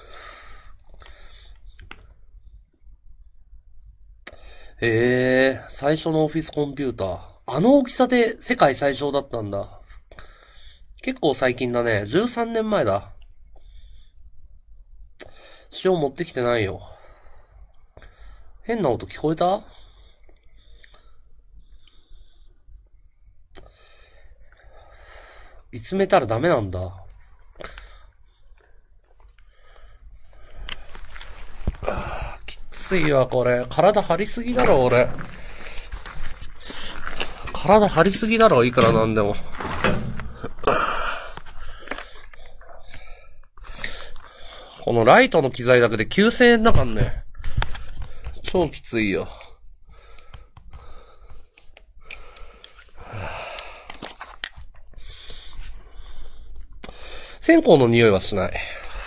[SPEAKER 1] 最初のオフィスコンピューター。あの大きさで世界最小だったんだ。結構最近だね。13年前だ。塩持ってきてないよ。変な音聞こえた？見つめたらダメなんだ。 ついわ、これ。体張りすぎだろ、俺。体張りすぎだろ、いくらなんでも。このライトの機材だけで9000円だからね。超きついよ。線香の匂いはしない。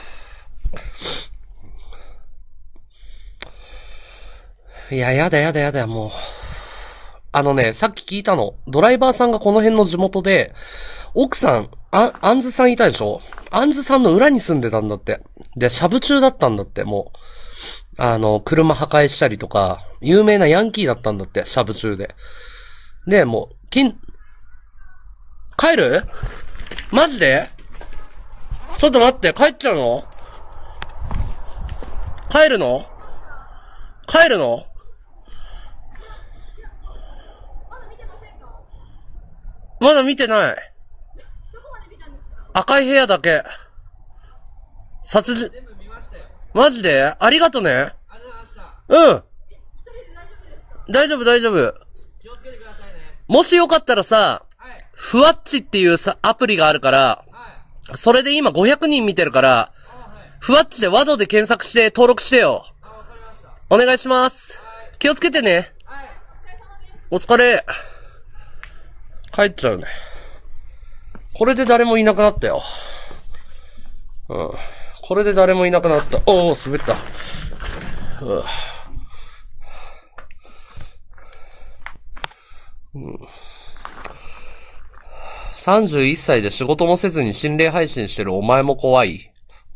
[SPEAKER 1] いや、やだ、もう。さっき聞いたの。ドライバーさんがこの辺の地元で、奥さん、あんずさんいたでしょ？あんずさんの裏に住んでたんだって。で、シャブ中だったんだって、もう。車破壊したりとか、有名なヤンキーだったんだって、シャブ中で。で、もう、帰る？マジで？ちょっと待って、帰っちゃうの？帰るの？まだ見てない。赤い部屋だけ。殺人。マジで？ありがとね。うん。大丈夫。
[SPEAKER 4] 気をつけてくださいね。
[SPEAKER 1] もしよかったらさ、ふわっちっていうさ、アプリがあるから、それで今500人見てるから、ふわっちでワドで検索して登録してよ。お願いします。気をつけてね。お疲れ。帰っちゃうね。これで誰もいなくなったよ。うん。これで誰もいなくなった。おー、滑った。31歳で仕事もせずに心霊配信してるお前も怖い。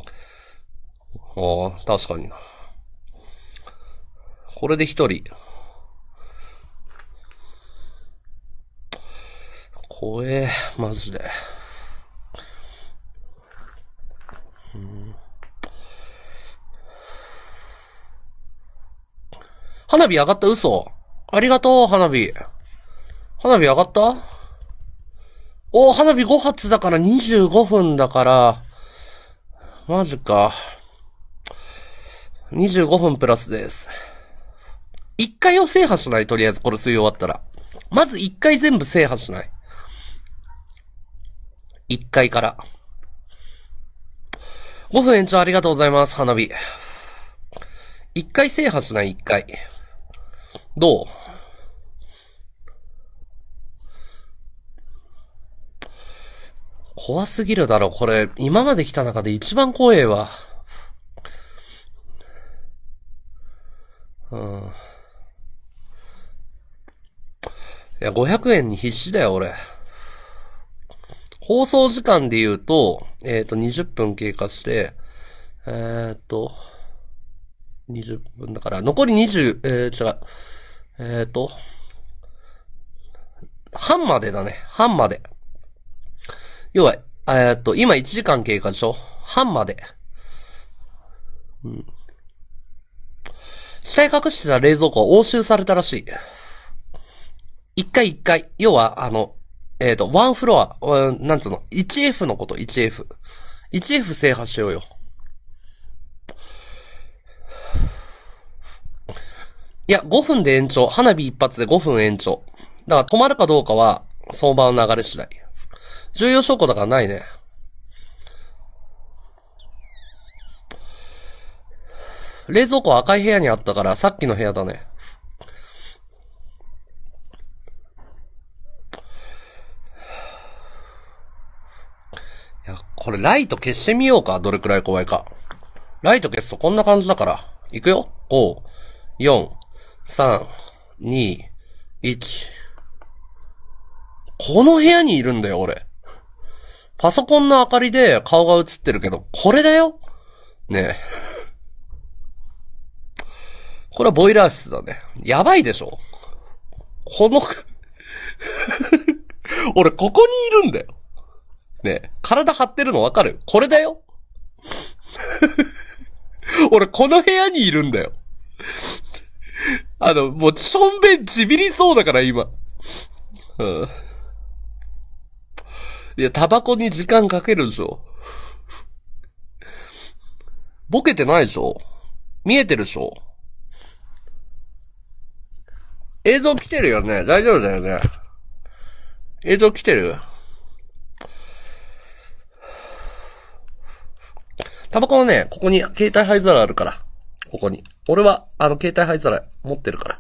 [SPEAKER 1] 確かにな。これで一人。怖え、マジで。花火上がった？嘘。ありがとう、花火。花火上がった？花火5発だから25分だから、マジか。25分プラスです。1回を制覇しない？とりあえずこれ吸い終わったら。まず1回全部制覇しない？ 1 回から。5分延長ありがとうございます、花火。1回制覇しない？ 1 回。どう？怖すぎるだろ、これ。今まで来た中で一番怖えわ。いや、500円に必死だよ、俺。放送時間で言うと、20分経過して、20分だから、残り違う。半までだね。半まで。要は、今1時間経過でしょ？半まで。死体隠してた冷蔵庫押収されたらしい。一回。要は、ワンフロア、なんつうの、1F のこと、1F。1F 制覇しようよ。いや、5分で延長。花火一発で5分延長。だから止まるかどうかは、相場の流れ次第。重要証拠だからないね。冷蔵庫赤い部屋にあったから、さっきの部屋だね。いや、これライト消してみようか。どれくらい怖いか。ライト消すとこんな感じだから。いくよ。5、4、3、2、1。この部屋にいるんだよ、俺。パソコンの明かりで顔が映ってるけど、これだよ。ねえ。これはボイラー室だね。やばいでしょ？この俺ここにいるんだよ。ねえ。体張ってるのわかる？これだよ。俺この部屋にいるんだよ。もうしょんべんちびりそうだから今。いや、タバコに時間かけるでしょ。ボケてないでしょ？見えてるでしょ？ 映像来てるよね。大丈夫だよね。映像来てる？タバコはね、ここに携帯灰皿あるから。ここに。俺は、携帯灰皿持ってるから。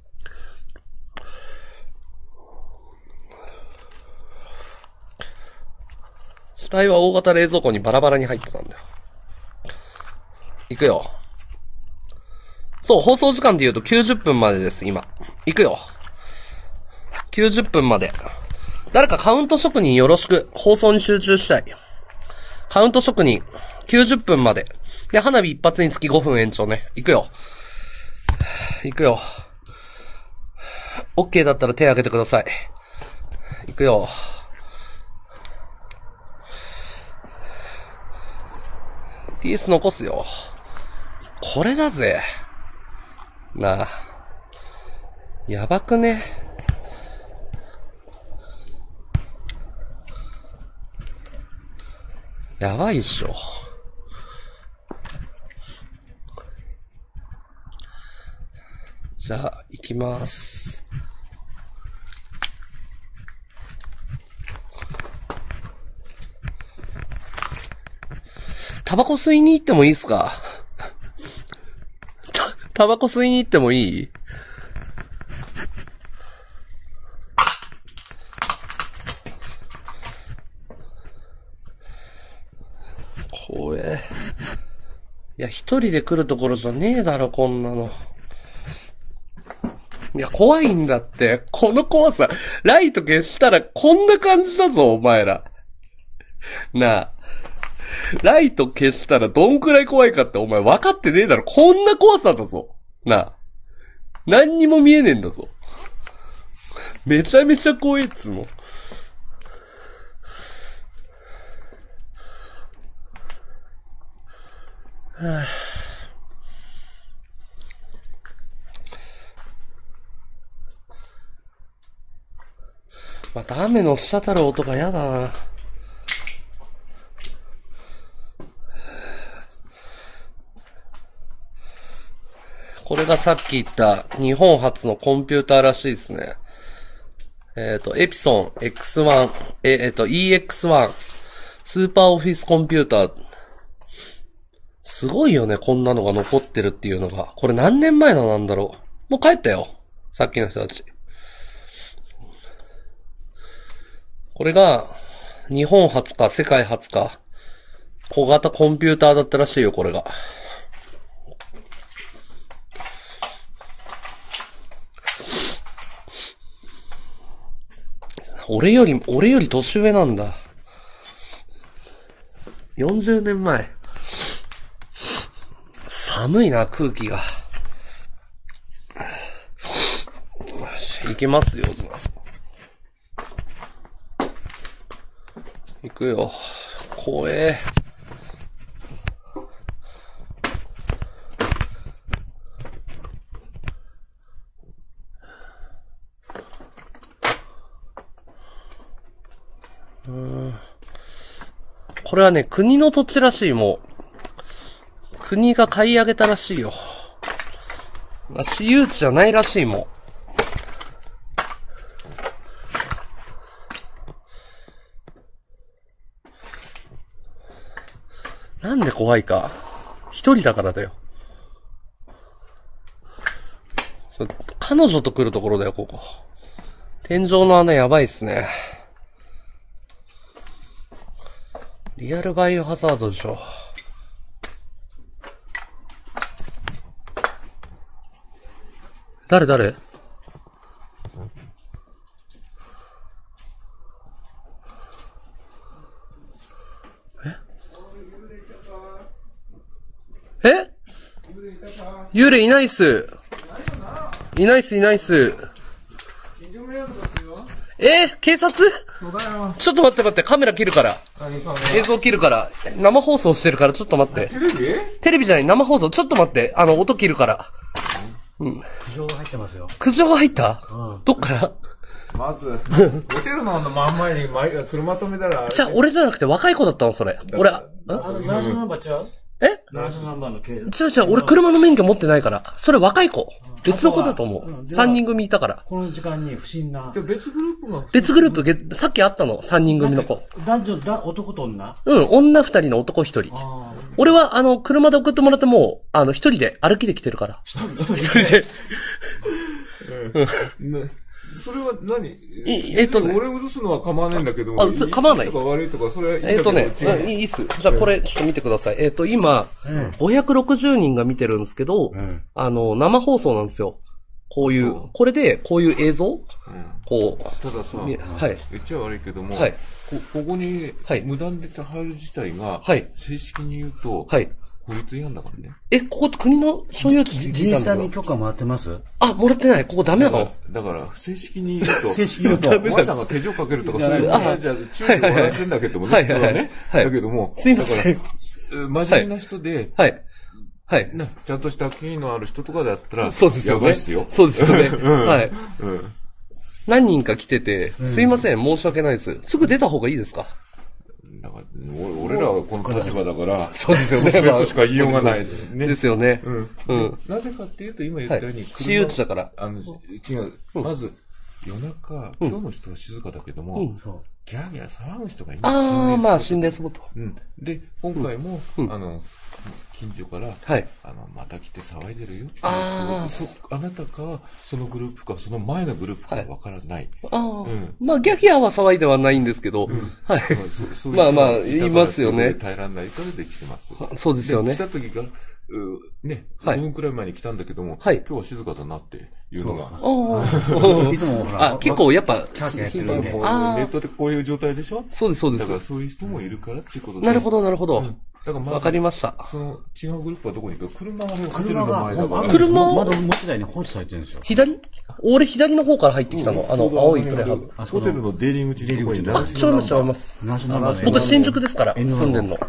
[SPEAKER 1] 死体は大型冷蔵庫にバラバラに入ってたんだよ。行くよ。そう、放送時間で言うと90分までです、今。行くよ。90分まで。誰かカウント職人よろしく。放送に集中したい。カウント職人、90分まで。で、花火一発につき5分延長ね。行くよ。行くよ。OK だったら手挙げてください。行くよ。PS 残すよ。これだぜ。なあ。やばくね？やばいっしょ。じゃあ、行きます。タバコ吸いに行ってもいいっすか？タバコ吸いに行ってもいい？怖え。いや、一人で来るところじゃねえだろ、こんなの。いや、怖いんだって。この怖さ。ライト消したらこんな感じだぞ、お前ら。なあ。ライト消したらどんくらい怖いかってお前分かってねえだろ。こんな怖さだぞ。なあ。何にも見えねえんだぞ。めちゃめちゃ怖いっつうの。はぁ。また雨の滴る音がやだな。これがさっき言った日本初のコンピューターらしいですね。エピソン X1、EX1、スーパーオフィスコンピューター。すごいよね、こんなのが残ってるっていうのが。これ何年前のなんだろう。もう帰ったよ。さっきの人たち。これが、日本初か世界初か、小型コンピューターだったらしいよ、これが。俺より年上なんだ。40年前。寒いな、空気が。よし、行きますよ。行くよ。怖え。これはね、国の土地らしい、もう。国が買い上げたらしいよ。私有地じゃないらしい、もう。なんで怖いか。一人だからだよ。彼女と来るところだよ、ここ。天井の穴やばいっすね。リアルバイオハザードでしょ。誰え幽霊いないっす。いないっす。警察？
[SPEAKER 2] そうだよ。
[SPEAKER 1] ちょっと待って、カメラ切るから。映像切るから。生放送してるから、ちょっと待って。テレビじゃない、生放送。ちょっと待って。音切るから。うん。
[SPEAKER 4] 苦情が入ってますよ。
[SPEAKER 1] 苦情が入った？うん。どっから？
[SPEAKER 2] まず、ホテルの真ん前に車止めたら。
[SPEAKER 1] 俺じゃなくて若い子だったの、それ。俺、
[SPEAKER 4] 内緒ナンバー違う？
[SPEAKER 5] 70ナンバーの軽
[SPEAKER 1] 違う違う、俺車の免許持ってないから。それ若い子。別の子だと思う。3人組いたから。
[SPEAKER 5] この時間に不審な。
[SPEAKER 2] 別グループが。
[SPEAKER 1] 別グループ、さっき会ったの、3人組の子。
[SPEAKER 5] 男女、男と女？
[SPEAKER 1] 女2人の男1人。俺は、車で送ってもらっても、1人で歩きで来てるから。一人で。
[SPEAKER 2] それは何？俺を映すのは構わないんだけど。
[SPEAKER 1] 構わない。
[SPEAKER 2] いいとか悪いとか、それはいいんだけど。
[SPEAKER 1] いいっす。じゃあこれ、ちょっと見てください。今、560人が見てるんですけど、生放送なんですよ。これで、こういう映像こう。
[SPEAKER 2] たださ、
[SPEAKER 1] はい。
[SPEAKER 2] 言っちゃ悪いけども、
[SPEAKER 1] はい。
[SPEAKER 2] ここに、無断で入る自体が、正式に言うと、
[SPEAKER 1] はい。
[SPEAKER 2] 法律違反だからね。
[SPEAKER 1] ここって国の所有地
[SPEAKER 5] 地主さんに許可もらってます？
[SPEAKER 1] もらってない。ここダメなの？
[SPEAKER 2] だから、正式に言うと、
[SPEAKER 5] 正式に言うと、
[SPEAKER 2] お前さんが手錠かけるとか、そういうのじゃ、注意を終わらせるんだけどもね、普通はね。だけども、
[SPEAKER 1] すいません。
[SPEAKER 2] 真面目な人で、
[SPEAKER 1] はい。
[SPEAKER 2] ちゃんとした権威のある人とかだったら、
[SPEAKER 1] そうですよね。
[SPEAKER 2] やばいっすよ。
[SPEAKER 1] そうですよね。はい。何人か来てて、すいません、申し訳ないです。すぐ出た方がいいですか？
[SPEAKER 2] だから俺らはこの立場だから、
[SPEAKER 1] そうですよね。
[SPEAKER 2] それとしか言いようがない。
[SPEAKER 1] ですよね。
[SPEAKER 2] なぜかっていうと、今言ったように、
[SPEAKER 1] 私有地だから。
[SPEAKER 2] 違う。まず、夜中、今日の人は静かだけども、ギャーギャー騒ぐ人がいます。
[SPEAKER 1] まあ、心霊スポット。
[SPEAKER 2] で、今回も、近所から、また来て騒いでるよ。あなたか、そのグループか、その前のグループかわからない。
[SPEAKER 1] まあ、ギャギャーは騒いではないんですけど、はい。まあまあ、言いますよね。
[SPEAKER 2] 耐えられないからできてます。
[SPEAKER 1] そうですよね。
[SPEAKER 2] 来た時が、5分くらい前に来たんだけども、今日は静かだなっていうのが。
[SPEAKER 5] いつもほら。
[SPEAKER 1] 結構やっぱ、
[SPEAKER 2] ネットでこういう状態でしょ？
[SPEAKER 1] そうです、そうです。
[SPEAKER 2] だからそういう人もいるからっていうことで。
[SPEAKER 1] なるほど、なるほど。
[SPEAKER 2] だから
[SPEAKER 1] わかりました。
[SPEAKER 2] その違うグループはどこに行くか、車がホテルの前だから。
[SPEAKER 5] 車窓持ち台に放置されてるんですよ。
[SPEAKER 1] 俺左の方から入ってきたの。青いプレハブ。
[SPEAKER 2] ホテルの出入り口のところに
[SPEAKER 1] 違います、違います。僕新宿ですから、住んでんの。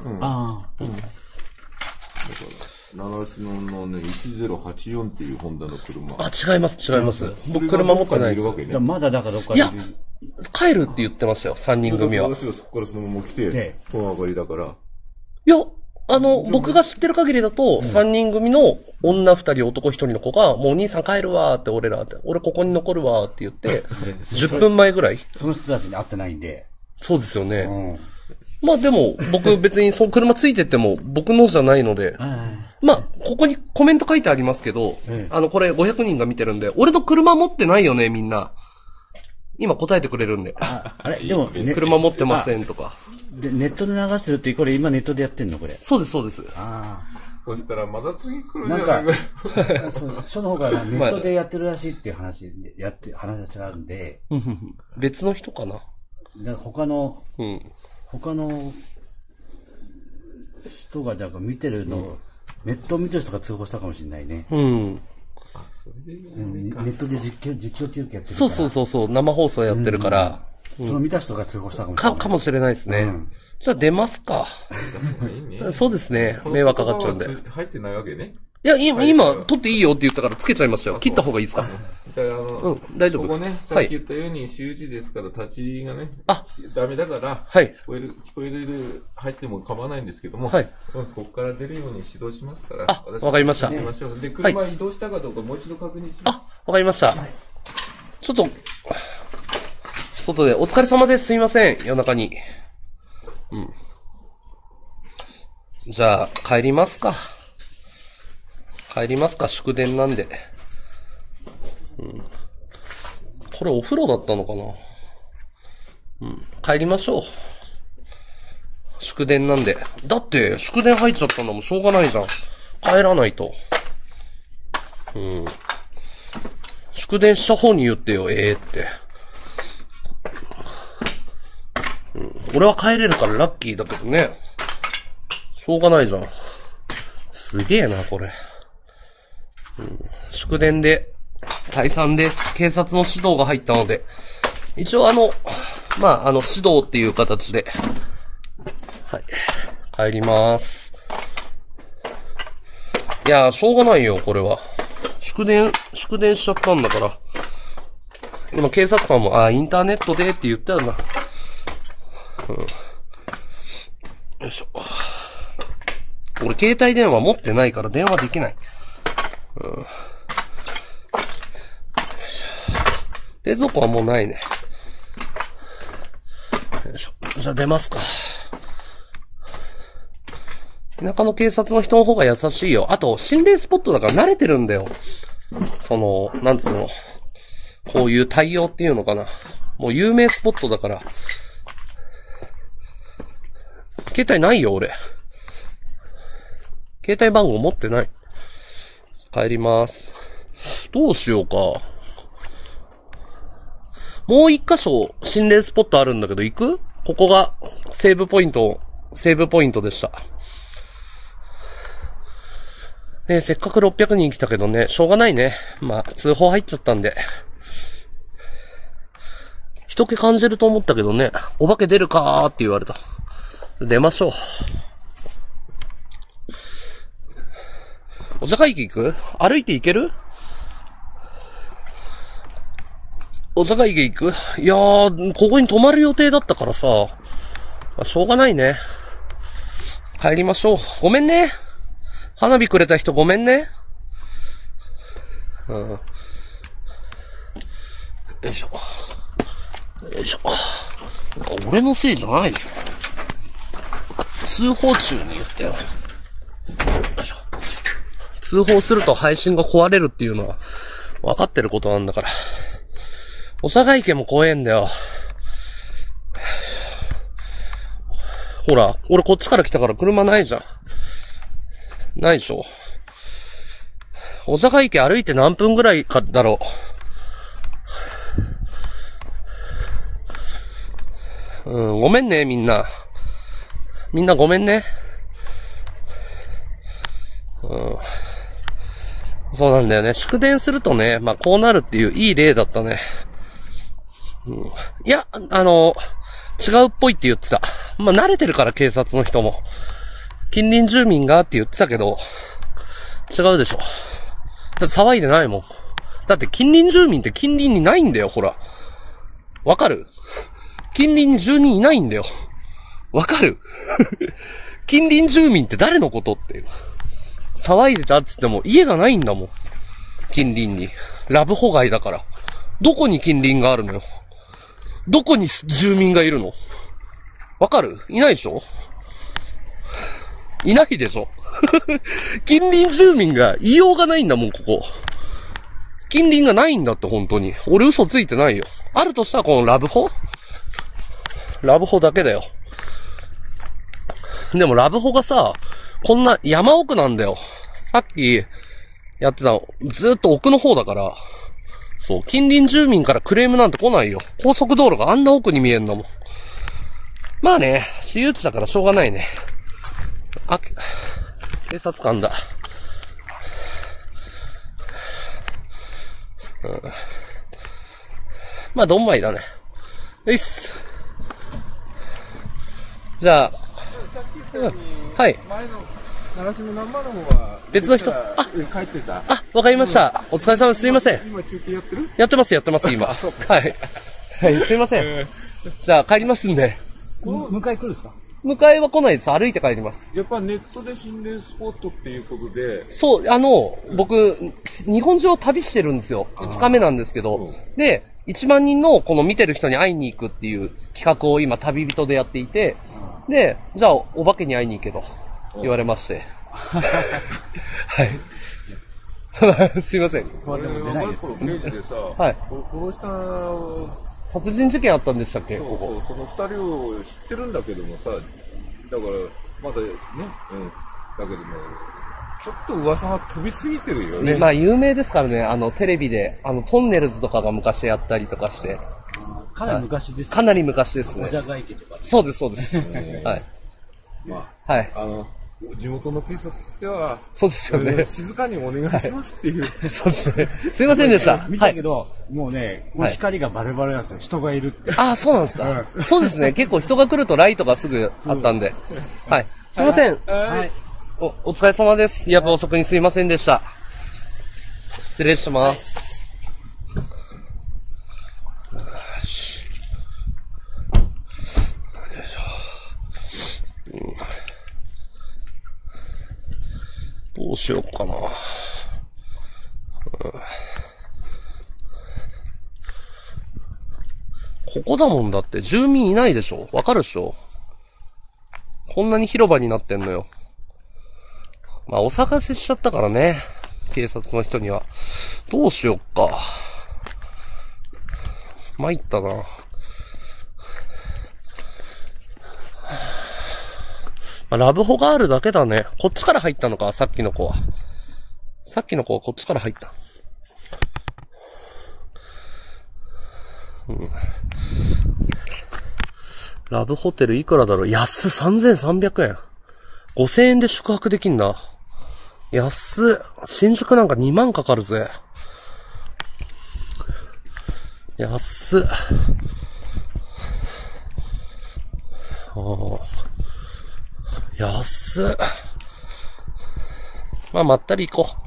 [SPEAKER 2] 習志野のね、1084っていうホンダの車。
[SPEAKER 1] 違います、違います。僕車持ってないです。
[SPEAKER 5] まだだからどっか
[SPEAKER 1] いや、帰るって言ってましたよ、3人組は。
[SPEAKER 2] 私がそこからそのまま来て、この上がりだから。
[SPEAKER 1] いや、僕が知ってる限りだと、3人組の女2人、男1人の子が、もうお兄さん帰るわーって、俺ここに残るわーって言って、10分前ぐらい。
[SPEAKER 5] その人たちに会ってないんで。
[SPEAKER 1] そうですよね。まあでも、僕別にその車ついてっても僕のじゃないので、まあ、ここにコメント書いてありますけど、これ500人が見てるんで、俺の車持ってないよね、みんな。今答えてくれるんで。
[SPEAKER 5] あれでも、
[SPEAKER 1] 車持ってませんとか。
[SPEAKER 5] で、ネットで流してるって、これ今ネットでやってんのこれ。
[SPEAKER 1] そうです、そうです。
[SPEAKER 2] そしたらまだ次来る
[SPEAKER 5] なんか、その方がネットでやってるらしいっていう話があるんで。
[SPEAKER 1] 別の人かな。
[SPEAKER 5] だから他の人が、じゃあ見てるの、ネットを見てる人が通報したかもしれないね。ネットで実況中継やってるから。
[SPEAKER 1] そう、生放送やってるから。
[SPEAKER 5] その見た人が通報したかもしれない。
[SPEAKER 1] かもしれないですね。じゃあ出ますか。そうですね。迷惑かかっちゃうんで。
[SPEAKER 2] 入ってないわけね。
[SPEAKER 1] いや、今、取っていいよって言ったからつけちゃいましたよ。切った方がいいですか？
[SPEAKER 2] じゃあ、
[SPEAKER 1] 大丈夫。
[SPEAKER 2] ここね、さっき言ったように、私有地ですから、立ち入りがね、ダメだから、聞こえる、入っても構わないんですけども、ここから出るように指導しますから、
[SPEAKER 1] わかりました。
[SPEAKER 2] で、車移動したかどうかもう一度確認します。
[SPEAKER 1] わかりました。ちょっと、外で、お疲れ様です。すいません。夜中に。じゃあ、帰りますか。祝電なんで。これお風呂だったのかな。帰りましょう。祝電なんで。だって、祝電入っちゃったんだもん、しょうがないじゃん。帰らないと。祝電した方に言ってよ、って。俺は帰れるからラッキーだけどね。しょうがないじゃん。すげえな、これ。祝電で退散です。警察の指導が入ったので。一応指導っていう形で。はい。帰ります。いやー、しょうがないよ、これは。祝電しちゃったんだから。今、警察官も、インターネットでって言ったよな。よいしょ。 俺携帯電話持ってないから電話できない。冷蔵庫はもうないね。よいしょ。じゃあ出ますか。田舎の警察の人の方が優しいよ。あと、心霊スポットだから慣れてるんだよ。なんつうの。こういう対応っていうのかな。もう有名スポットだから。携帯ないよ、俺。携帯番号持ってない。帰ります。どうしようか。もう一箇所心霊スポットあるんだけど行く？ここがセーブポイントでした。ねえ、せっかく600人来たけどね、しょうがないね。まあ、通報入っちゃったんで。人気感じると思ったけどね、お化け出るかーって言われた。出ましょう。お茶会行く？歩いて行ける？お茶会行く？いやー、ここに泊まる予定だったからさ。しょうがないね。帰りましょう。ごめんね。花火くれた人ごめんね。よいしょ。よいしょ。俺のせいじゃないでしょ。通報中に言ったよ。よいしょ。通報すると配信が壊れるっていうのは分かってることなんだから。お茶会家も怖えんだよ。ほら、俺こっちから来たから車ないじゃん。ないでしょ。お茶会家歩いて何分ぐらいかだろう。ごめんね、みんな。みんなごめんね。そうなんだよね。祝電するとね、まあ、こうなるっていういい例だったね。いや、違うっぽいって言ってた。まあ、慣れてるから警察の人も。近隣住民がって言ってたけど、違うでしょ。だって騒いでないもん。だって近隣住民って近隣にないんだよ、ほら。わかる？近隣に住人いないんだよ。わかる？近隣住民って誰のことっていう。騒いでたっつっても家がないんだもん。近隣に。ラブホ街だから。どこに近隣があるのよ。どこに住民がいるの？わかる？いないでしょ？いないでしょ？近隣住民がいようがないんだもん、ここ。近隣がないんだって、本当に。俺嘘ついてないよ。あるとしたらこのラブホ？ラブホだけだよ。でもラブホがさ、こんな山奥なんだよ。さっきやってたの、ずーっと奥の方だから。そう、近隣住民からクレームなんて来ないよ。高速道路があんな奥に見えんだもん。まあね、私有地だからしょうがないね。あ、警察官だ。まあ、どんまいだね。よいっす。じゃあ、はい。
[SPEAKER 2] 前の、長島南波の方は、
[SPEAKER 1] 別の人、
[SPEAKER 2] 帰ってた。
[SPEAKER 1] わかりました。お疲れ様です。すいません。
[SPEAKER 2] 今中継やってる？
[SPEAKER 1] やってます、今。はい。はい、すいません。じゃあ、帰りますんで。
[SPEAKER 5] 迎え来るんですか？
[SPEAKER 1] 迎えは来ないです。歩いて帰ります。
[SPEAKER 2] やっぱネットで心霊スポットっていうことで。
[SPEAKER 1] そう、僕、日本中を旅してるんですよ。2日目なんですけど。で、1万人のこの見てる人に会いに行くっていう企画を今旅人でやっていて、で、じゃあお化けに会いに行けと言われまして。はい。すいません。
[SPEAKER 2] 俺、若い頃刑事でさ、
[SPEAKER 1] はい。
[SPEAKER 2] 殺した
[SPEAKER 1] 殺人事件あったんでしたっけ？
[SPEAKER 2] そう、その二人を知ってるんだけどもさ、だからまだね、だけどもちょっと噂が飛びすぎてるよね。
[SPEAKER 1] まあ有名ですからね、テレビでトンネルズとかが昔やったりとかして。
[SPEAKER 5] かなり昔です。
[SPEAKER 1] かなり昔ですね。
[SPEAKER 5] お茶会家とか。
[SPEAKER 1] そうです。はい。
[SPEAKER 2] ま
[SPEAKER 1] あ、はい。
[SPEAKER 2] 地元の警察としては、
[SPEAKER 1] そうですよね。
[SPEAKER 2] 静かにお願いしますっていう。
[SPEAKER 1] そうですね。すいませんでした。
[SPEAKER 5] 見たけど、もうね、この光がバレバレなんですよ。人がいるって。
[SPEAKER 1] あ、そうなんですか。そうですね。結構人が来るとライトがすぐあったんで。はい。すいません。
[SPEAKER 5] はい。
[SPEAKER 1] お疲れ様です。夜分遅くにすいませんでした。失礼します。 しようかな。ここだもんだって、住民いないでしょ？わかるでしょ？こんなに広場になってんのよ。まあ、お探ししちゃったからね。警察の人には。どうしよっか。参ったな。ラブホがあるだけだね。こっちから入ったのか、さっきの子は。さっきの子はこっちから入った。ラブホテルいくらだろう？安3300円。5000円で宿泊できんだ。安っ。新宿なんか2万かかるぜ。安っ。安っ。まあ、まったり行こ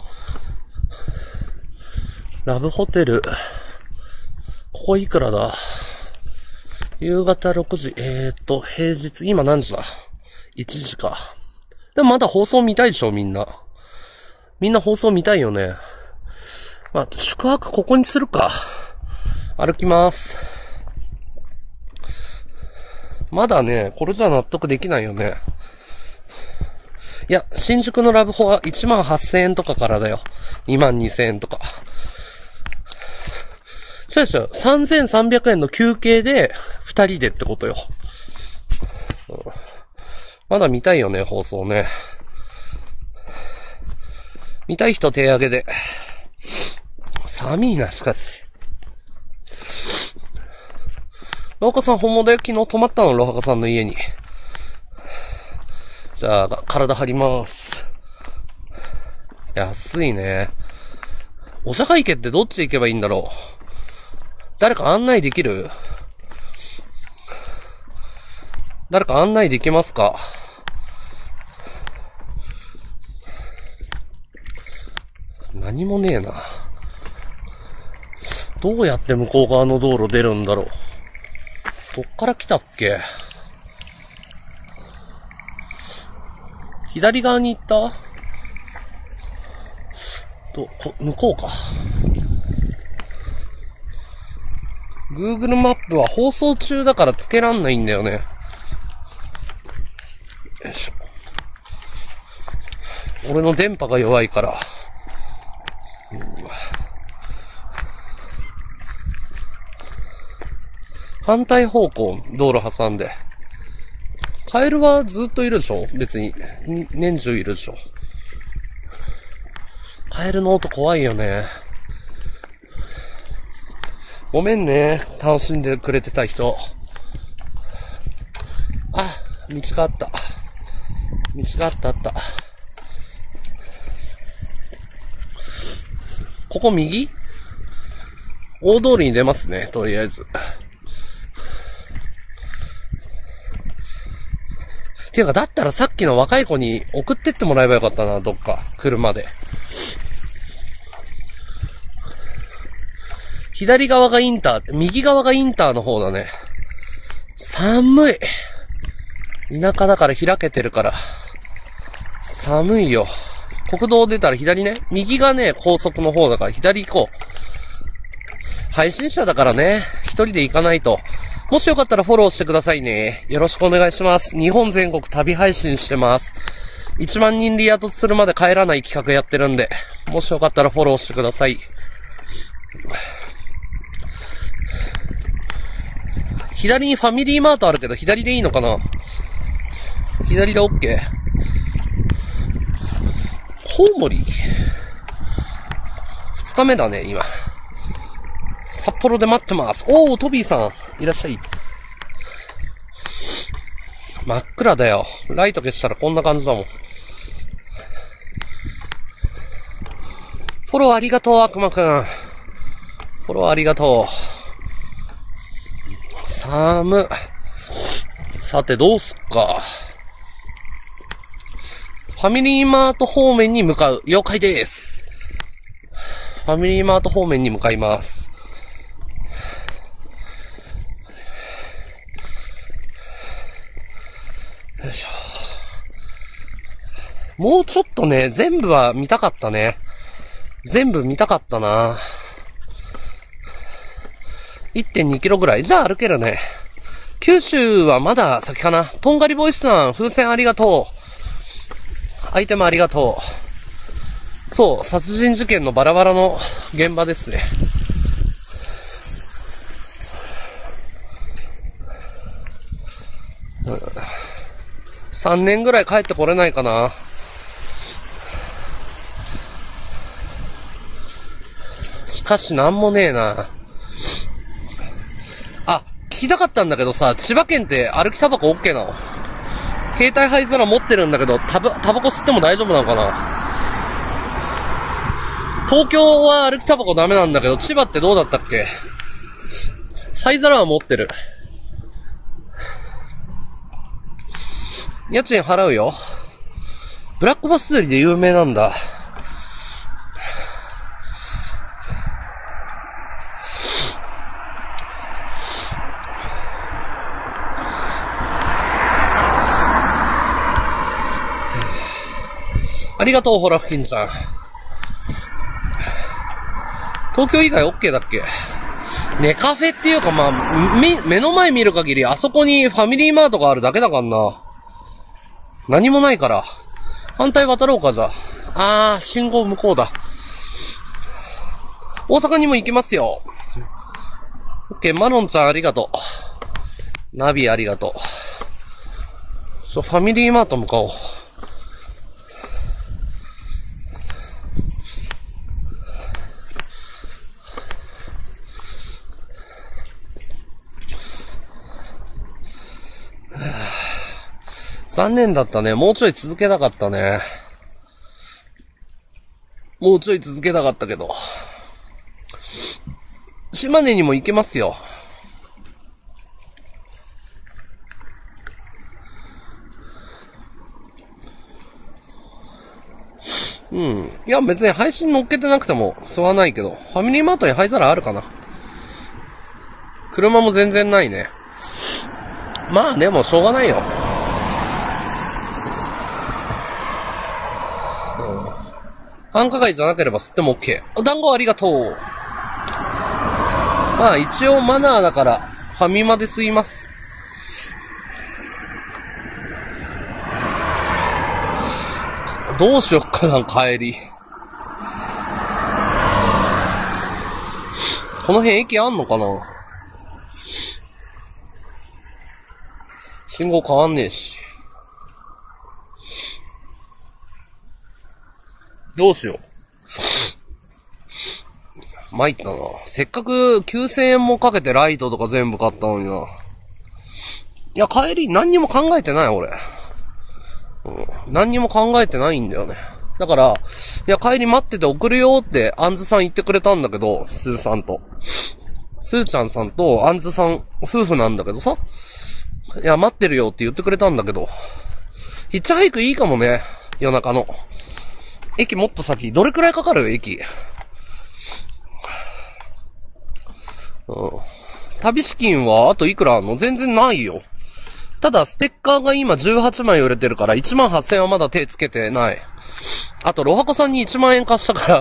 [SPEAKER 1] う。ラブホテル。ここいくらだ？夕方6時。平日、今何時だ？ 1 時か。でもまだ放送見たいでしょ、みんな。みんな放送見たいよね。まあ、宿泊ここにするか。歩きます。まだね、これじゃ納得できないよね。いや、新宿のラブホは18,000円とかからだよ。22,000円とか。そうでしょ。3,300円の休憩で、2人でってことよ。まだ見たいよね、放送ね。見たい人手挙げで。寒いな、しかし。ロハカさん本物だよ。昨日泊まったの、ロハカさんの家に。じゃあ、体張ります。安いね。お茶会池ってどっち行けばいいんだろう。誰か案内できる？誰か案内できますか？何もねえな。どうやって向こう側の道路出るんだろう。どっから来たっけ？左側に行った？向こうか。Google マップは放送中だからつけらんないんだよね。よいしょ。俺の電波が弱いから。反対方向、道路挟んで。カエルはずっといるでしょ？別に。年中いるでしょ。カエルの音怖いよね。ごめんね。楽しんでくれてた人。あ、道があった。道があった。ここ右？大通りに出ますね、とりあえず。ていうか、だったらさっきの若い子に送ってってもらえばよかったな、どっか。車で。左側がインター、右側がインターの方だね。寒い。田舎だから開けてるから。寒いよ。国道出たら左ね。右がね、高速の方だから左行こう。配信者だからね、一人で行かないと。もしよかったらフォローしてくださいね。よろしくお願いします。日本全国旅配信してます。1万人リア突するまで帰らない企画やってるんで、もしよかったらフォローしてください。左にファミリーマートあるけど、左でいいのかな？左で OK。コウモリ。2日目だね、今。札幌で待ってます。おー、トビーさん。いらっしゃい。真っ暗だよ。ライト消したらこんな感じだもん。フォローありがとう、悪魔くん。フォローありがとう。寒。さて、どうすっか。ファミリーマート方面に向かう。了解です。ファミリーマート方面に向かいます。よいしょ。 もうちょっとね、全部は見たかったね。全部見たかったな。1.2 キロぐらい。じゃあ歩けるね。九州はまだ先かな。とんがりボイスさん、風船ありがとう。アイテムありがとう。そう、殺人事件のバラバラの現場ですね。3年ぐらい帰ってこれないかな。しかしなんもねえな。あ、聞きたかったんだけどさ、千葉県って歩きタバコ OK なの？携帯灰皿持ってるんだけど、タバコ吸っても大丈夫なのかな？東京は歩きタバコダメなんだけど、千葉ってどうだったっけ？灰皿は持ってる。家賃払うよ。ブラックバス釣りで有名なんだ。ありがとう、ほら、ふきんちゃん。東京以外 OK だっけ？ね、カフェっていうか、まあ、目の前見る限り、あそこにファミリーマートがあるだけだからな。何もないから。反対渡ろうか、じゃあ。信号向こうだ。大阪にも行きますよ。OK、マロンちゃんありがとう。ナビありがとう。ファミリーマート向かおう。残念だったね。もうちょい続けたかったね。もうちょい続けたかったけど。島根にも行けますよ。うん。いや、別に配信乗っけてなくても吸わないけど、ファミリーマートに灰皿あるかな。車も全然ないね。まあでもしょうがないよ。繁華街じゃなければ吸っても OK。お団子ありがとう。まあ一応マナーだからファミマで吸います。どうしよっかな、帰り。この辺駅あんのかな？信号変わんねえし。どうしよう。参ったな。せっかく9000円もかけてライトとか全部買ったのにな。いや、帰り何にも考えてない、俺。何にも考えてないんだよね。だから、いや、帰り待ってて送るよってアンズさん言ってくれたんだけど、スーさんと。スーちゃんさんとアンズさん夫婦なんだけどさ。いや、待ってるよって言ってくれたんだけど。ヒッチハイクいいかもね。夜中の。駅もっと先。どれくらいかかる？駅。旅資金はあといくらあんの？全然ないよ。ただ、ステッカーが今18枚売れてるから、18,000円はまだ手つけてない。あと、ロハコさんに1万円貸したから。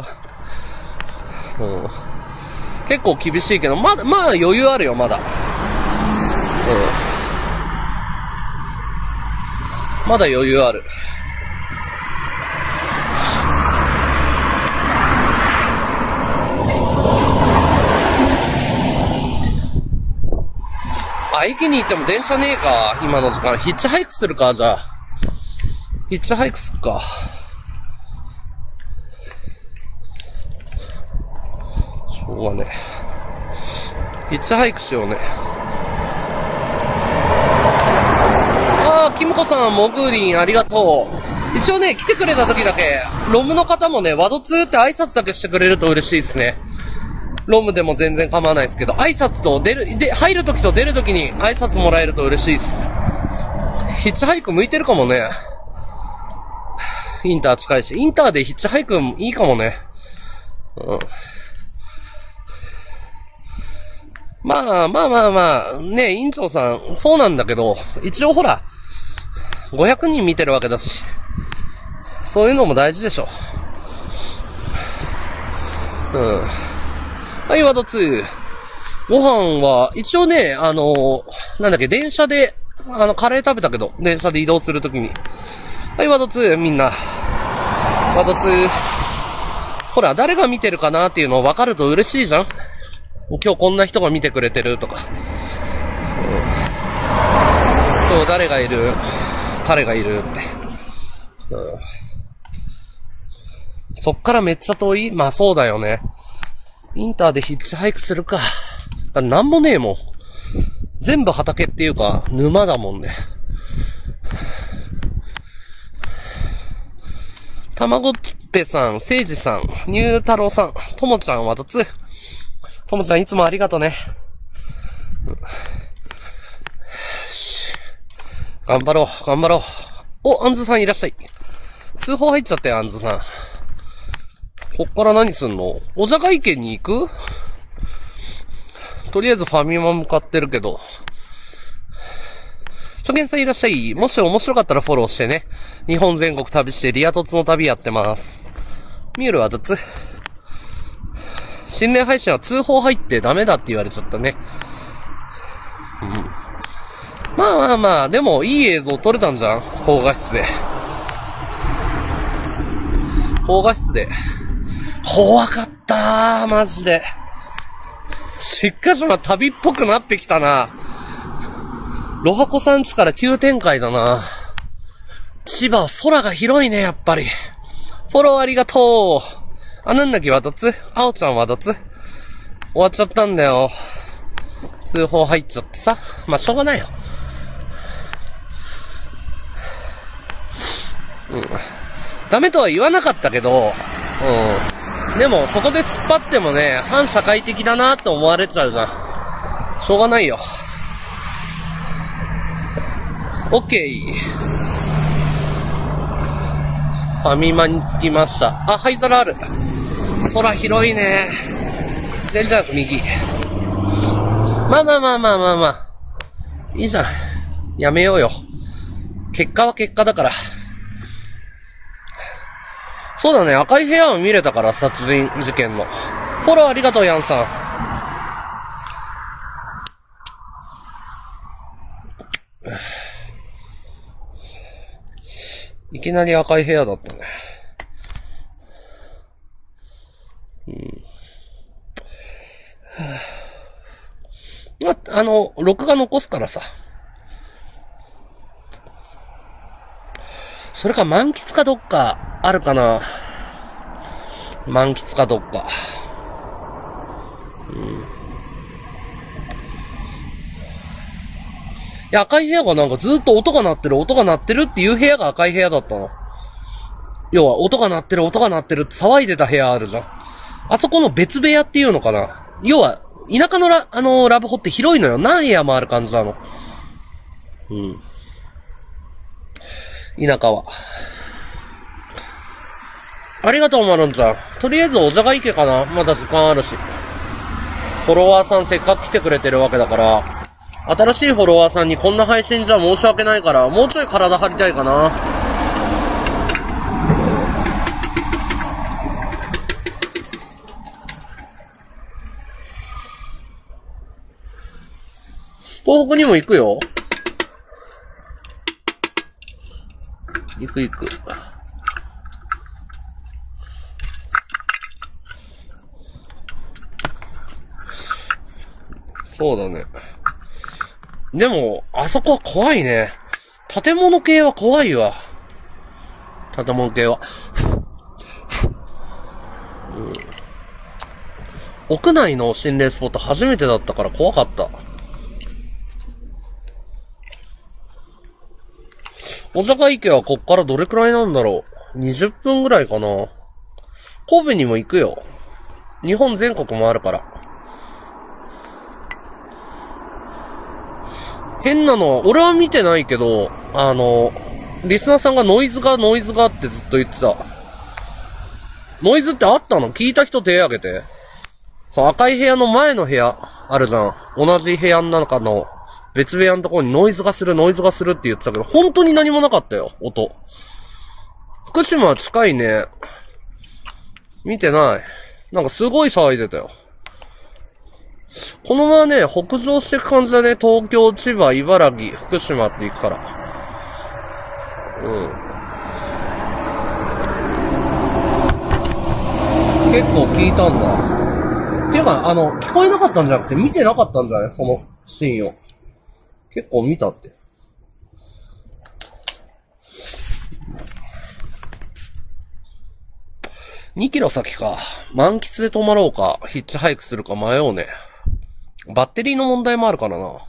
[SPEAKER 1] 結構厳しいけど、まあ余裕あるよ、まだ。まだ余裕ある。駅に行っても電車ねえか、今の時間。ヒッチハイクするか、じゃあ。ヒッチハイクすっか。しょうがねえ。ヒッチハイクしようね。キムコさん、モグリン、ありがとう。一応ね、来てくれた時だけ、ロムの方もね、ワドツーって挨拶だけしてくれると嬉しいですね。ロムでも全然構わないですけど、挨拶と入るときと出るときに挨拶もらえると嬉しいです。ヒッチハイク向いてるかもね。インター近いし、インターでヒッチハイクいいかもね。まあ、ね、委員長さん、そうなんだけど、一応ほら、500人見てるわけだし、 そういうのも大事でしょ。うん。はい、ワード2。ご飯は、一応ね、なんだっけ、電車で、カレー食べたけど、電車で移動するときに。はい、ワード2、みんな。ワード2。ほら、誰が見てるかなっていうの分かると嬉しいじゃん？今日こんな人が見てくれてるとか。今日誰がいる？彼がいるって。そっからめっちゃ遠い？まあそうだよね。インターでヒッチハイクするか。なんもねえもん。全部畑っていうか、沼だもんね。たまごっぺさん、せいじさん、ニュー太郎さん、ともちゃんはどつ。ともちゃんいつもありがとね。頑張ろう、頑張ろう。お、あんずさんいらっしゃい。通報入っちゃったよ、あんずさん。こっから何すんの？お茶会見に行く？とりあえずファミマ向かってるけど。初見さんいらっしゃい。もし面白かったらフォローしてね。日本全国旅してリア凸の旅やってます。ミュールはどつ？心霊配信は通報入ってダメだって言われちゃったね。うん。まあまあまあ、でもいい映像撮れたんじゃん？高画質で。高画質で。怖かったー、マジで。しっかしま旅っぽくなってきたな。ロハコさん家から急展開だな。千葉は空が広いね、やっぱり。フォローありがとう。あ、なんだっけ、わどつ？あおちゃんはどつ？終わっちゃったんだよ。通報入っちゃってさ。まあ、しょうがないよ。うん。ダメとは言わなかったけど、うん。でも、そこで突っ張ってもね、反社会的だなって思われちゃうじゃん。しょうがないよ。オッケー。ファミマに着きました。あ、灰皿ある。空広いね。で、じゃあ右。まあまあまあまあまあまあ。いいじゃん。やめようよ。結果は結果だから。そうだね、赤い部屋を見れたから、殺人事件の。フォローありがとう、ヤンさん。いきなり赤い部屋だったね。まあ、録画残すからさ。それか満喫かどっかあるかな。満喫かどっか。いや、赤い部屋がなんかずっと音が鳴ってるっていう部屋が赤い部屋だったの。要は、音が鳴ってるって騒いでた部屋あるじゃん。あそこの別部屋っていうのかな。要は、田舎のラブホって広いのよ。何部屋もある感じなの。うん。田舎は。ありがとう、マロンちゃん。とりあえずお茶が池かな。まだ時間あるし。フォロワーさんせっかく来てくれてるわけだから、新しいフォロワーさんにこんな配信じゃ申し訳ないから、もうちょい体張りたいかな。東北にも行くよ。行く。そうだね。でも、あそこは怖いね。建物系は怖いわ。建物系は。屋内の心霊スポット初めてだったから怖かった。小坂池はこっからどれくらいなんだろう。20分ぐらいかな。神戸にも行くよ。日本全国もあるから。変なのは、俺は見てないけど、リスナーさんがノイズがってずっと言ってた。ノイズってあったの？聞いた人手挙げて。そう、赤い部屋の前の部屋あるじゃん。同じ部屋の中の別部屋のところにノイズがするって言ってたけど、本当に何もなかったよ、音。 福島は近いね。見てない。なんかすごい騒いでたよ。このままね、北上していく感じだね。東京、千葉、茨城、福島って行くから。結構聞いたんだ。ていうか、聞こえなかったんじゃなくて見てなかったんじゃない？そのシーンを。結構見たって。2キロ先か。満喫で泊まろうか、ヒッチハイクするか迷うね。バッテリーの問題もあるからな。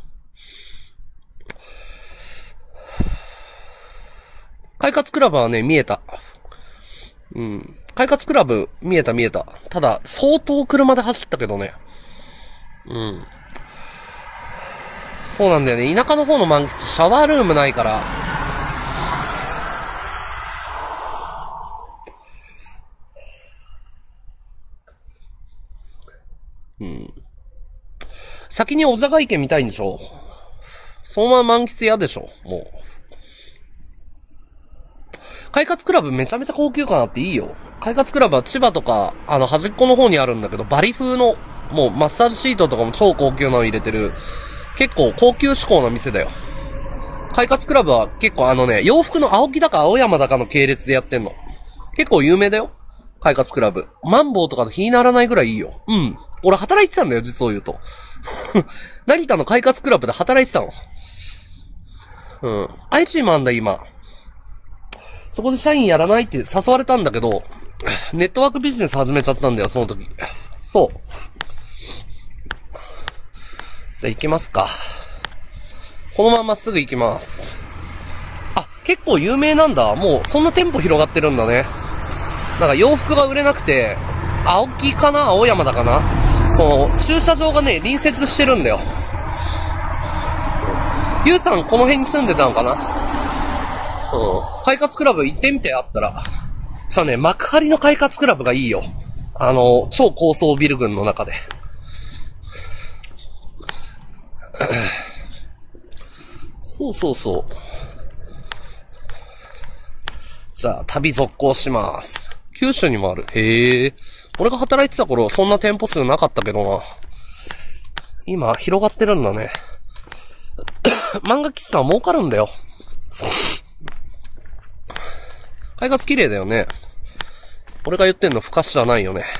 [SPEAKER 1] 快活クラブはね、見えた。快活クラブ、見えた。ただ、相当車で走ったけどね。そうなんだよね。田舎の方の満喫、シャワールームないから。先に小坂池見たいんでしょ？そのまま満喫嫌でしょ？もう。快活クラブめちゃめちゃ高級感あっていいよ。快活クラブは千葉とか、端っこの方にあるんだけど、バリ風の、もうマッサージシートとかも超高級なの入れてる、結構高級志向な店だよ。快活クラブは結構洋服の青木だか青山だかの系列でやってんの。結構有名だよ。快活クラブ。マンボウとかと比にならないぐらいいいよ。俺働いてたんだよ、実を言うと。成田の快活クラブで働いてたの。愛知もあんだ、今。そこで社員やらないって誘われたんだけど、ネットワークビジネス始めちゃったんだよ、その時。そう。じゃあ行きますか。このまますぐ行きます。あ、結構有名なんだ。もう、そんな店舗広がってるんだね。なんか洋服が売れなくて、青木かな？青山だかな？駐車場がね、隣接してるんだよ。ゆうさん、この辺に住んでたのかな？快活クラブ行ってみて、あったら。しかもね、幕張の快活クラブがいいよ。超高層ビル群の中で。そう。じゃあ、旅続行します。九州にもある。へえ。俺が働いてた頃、そんな店舗数なかったけどな。今、広がってるんだね。漫画喫茶は儲かるんだよ。快活綺麗だよね。俺が言ってんの不可視じゃないよね。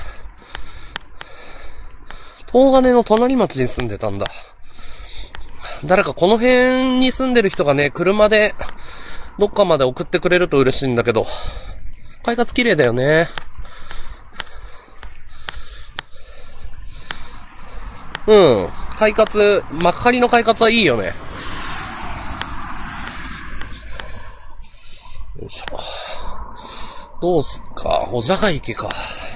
[SPEAKER 1] 東金の隣町に住んでたんだ。誰かこの辺に住んでる人がね、車でどっかまで送ってくれると嬉しいんだけど。快活綺麗だよね。快活、幕張の快活はいいよね。よいしょ。どうすっか、小坂池か。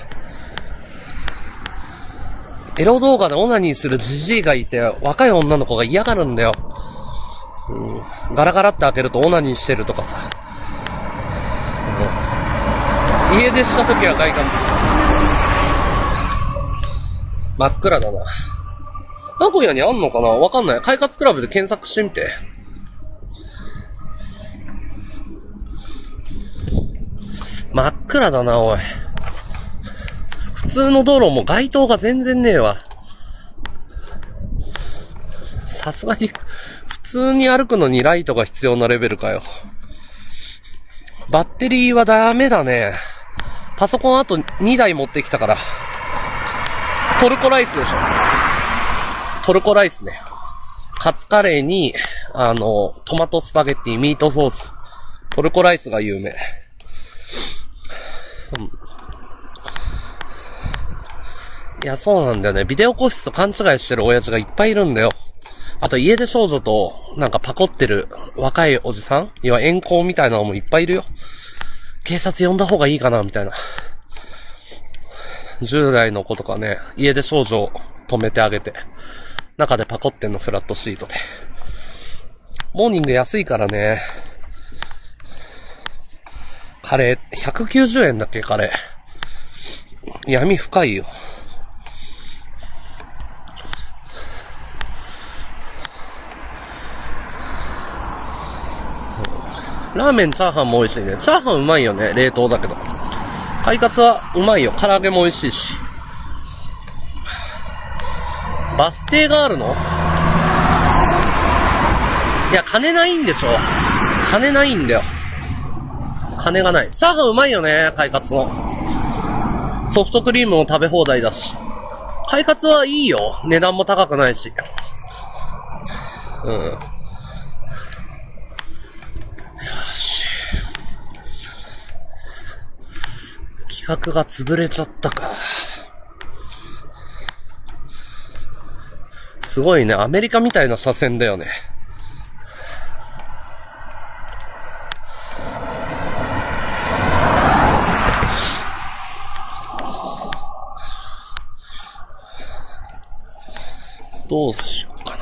[SPEAKER 1] エロ動画でオナニーするジジイがいて、若い女の子が嫌がるんだよ。ガラガラって開けるとオナニーしてるとかさ。家出した時は快活。真っ暗だな。名古屋にあんのかな？わかんない。快活クラブで検索してみて。真っ暗だな、おい。普通の道路も街灯が全然ねえわ。さすがに、普通に歩くのにライトが必要なレベルかよ。バッテリーはダメだね。パソコンあと2台持ってきたから。トルコライスでしょ。トルコライスね。カツカレーに、トマトスパゲッティ、ミートソース。トルコライスが有名。いや、そうなんだよね。ビデオ個室と勘違いしてる親父がいっぱいいるんだよ。あと家出少女となんかパコってる若いおじさん？いや、遠行みたいなのもいっぱいいるよ。警察呼んだ方がいいかなみたいな。10代の子とかね、家出少女を止めてあげて、中でパコってんのフラットシートで。モーニング安いからね。カレー、190円だっけ、カレー。闇深いよ。 ラーメン、チャーハンも美味しいね。チャーハンうまいよね。冷凍だけど。快活はうまいよ。唐揚げも美味しいし。バス停があるの？いや、金ないんでしょ。金ないんだよ。金がない。チャーハンうまいよね。快活の。ソフトクリームも食べ放題だし。快活はいいよ。値段も高くないし。うん。よし。企画が潰れちゃったか。すごいね。アメリカみたいな車線だよね。どうしようかな。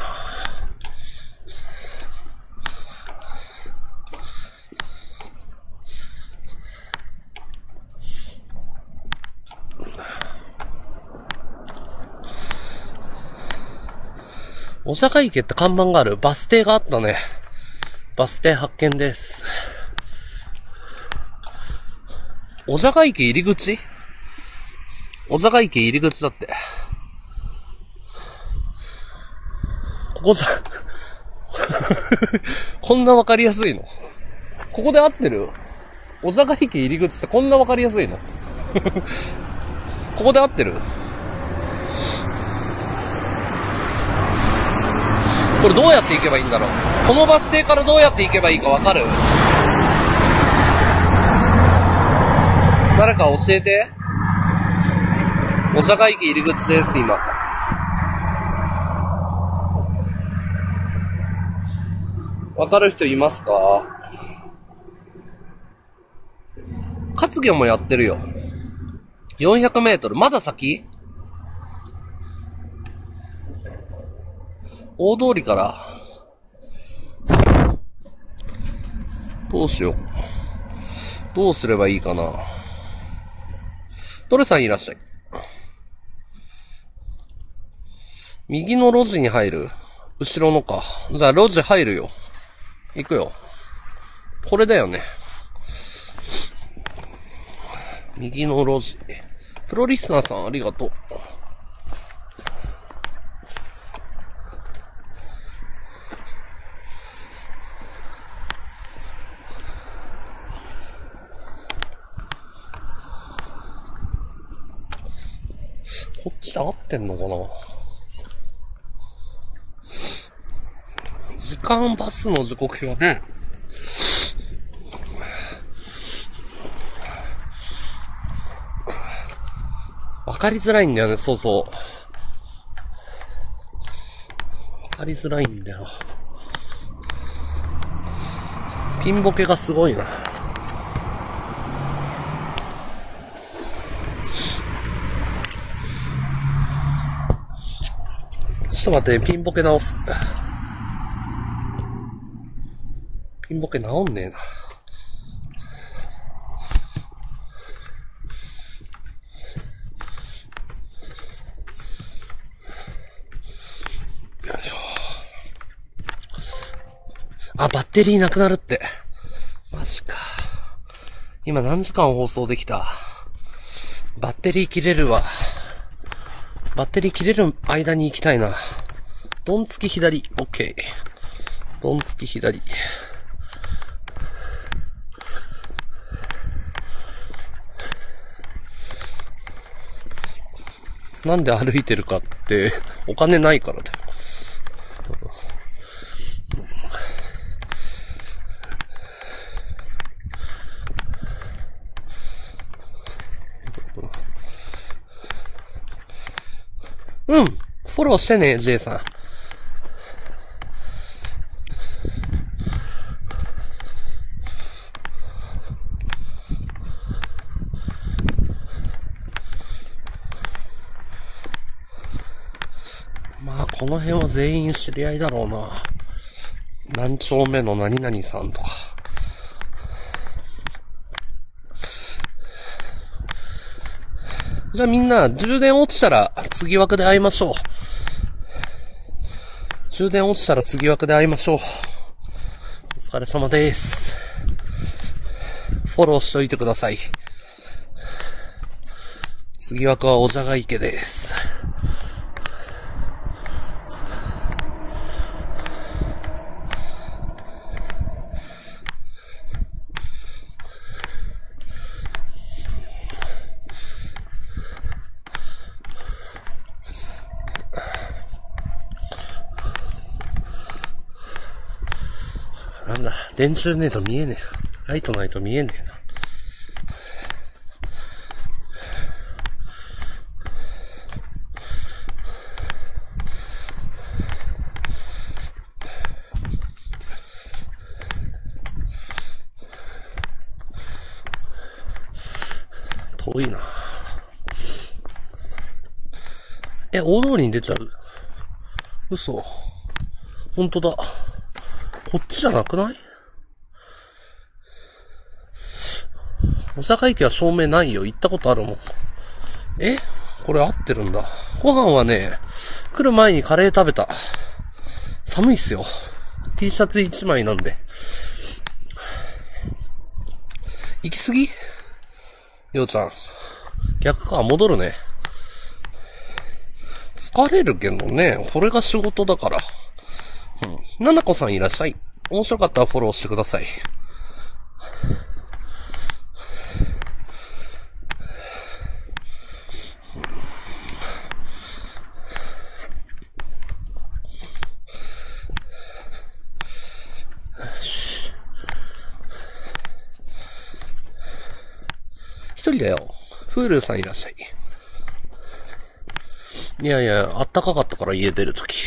[SPEAKER 1] 小坂池って看板がある。バス停があったね。バス停発見です。小坂池入り口？小坂池入り口だって。ここじゃ、こんなわかりやすいの？ここで合ってる？小坂池入り口ってこんなわかりやすいの？ここで合ってる？これどうやって行けばいいんだろう？このバス停からどうやって行けばいいかわかる？誰か教えて。小坂池入り口です、今。わかる人いますか？活魚もやってるよ。400メートル。まだ先？大通りから。どうしよう。どうすればいいかな。トレさんいらっしゃい。右の路地に入る？後ろのか。じゃあ路地入るよ。行くよ。これだよね。右の路地。プロリスナーさんありがとう。こっちで合ってんのかな？時間バスの時刻表ね。わかりづらいんだよね、そうそう。わかりづらいんだよ。ピンボケがすごいな。ちょっと待って、ピンボケ直す。ピンボケ直んねえな。よいしょ。あ、バッテリーなくなるって。マジか。今何時間放送できた？バッテリー切れるわ。バッテリー切れる間に行きたいな。ドン付き左。オッケー。ドン付き左。なんで歩いてるかって、お金ないからだよ。うん。フォローしてね、J さん。まあ、この辺は全員知り合いだろうな。何丁目の何々さんとか。じゃあみんな、充電落ちたら次枠で会いましょう。充電落ちたら次枠で会いましょう。お疲れ様です。 フォローしといてください。次枠はおじゃが池です。なんだ、電柱ねえと見えねえ。ライトないと見えねえな。遠いな。大通りに出ちゃう？嘘。ほんとだ。こっちじゃなくない？お坂池は照明ないよ。行ったことあるもん。これ合ってるんだ。ご飯はね、来る前にカレー食べた。寒いっすよ。T シャツ1枚なんで。行き過ぎ？ようちゃん。逆か、戻るね。疲れるけどね、これが仕事だから。ななこさんいらっしゃい。面白かったらフォローしてください。一人だよ。フールーさんいらっしゃい。いやいや、あったかかったから家出るとき。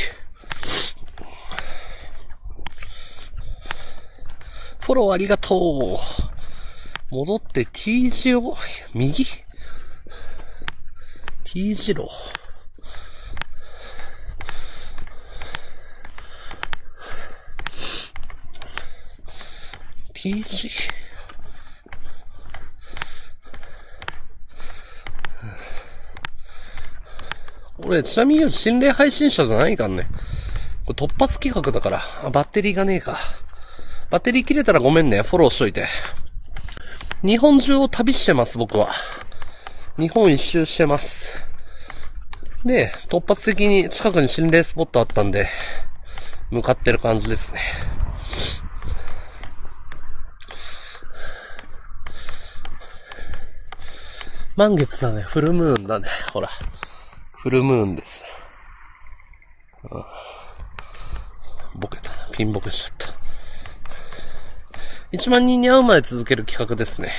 [SPEAKER 1] フォローありがとう。戻って T 字を、右？ T 字路。T 字。俺、ちなみに心霊配信者じゃないからね。これ突発企画だから。バッテリーがねえか。バッテリー切れたらごめんね。フォローしといて。日本中を旅してます、僕は。日本一周してます。で、突発的に近くに心霊スポットあったんで、向かってる感じですね。満月だね。フルムーンだね。ほら。フルムーンです。ボケたな。ピンボケしちゃった。1万人に会うまで続ける企画ですね。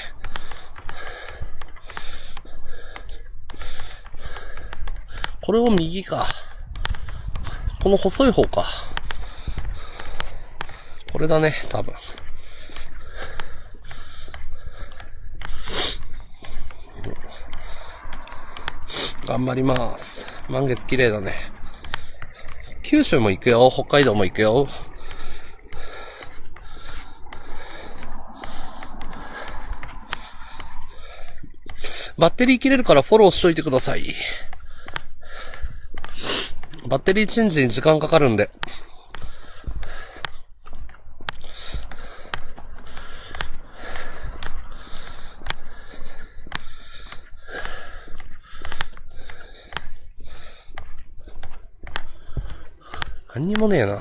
[SPEAKER 1] これを右か。この細い方か。これだね、多分。頑張ります。満月綺麗だね。九州も行くよ。北海道も行くよ。バッテリー切れるからフォローしといてください。バッテリーチェンジに時間かかるんで。何にもねえな。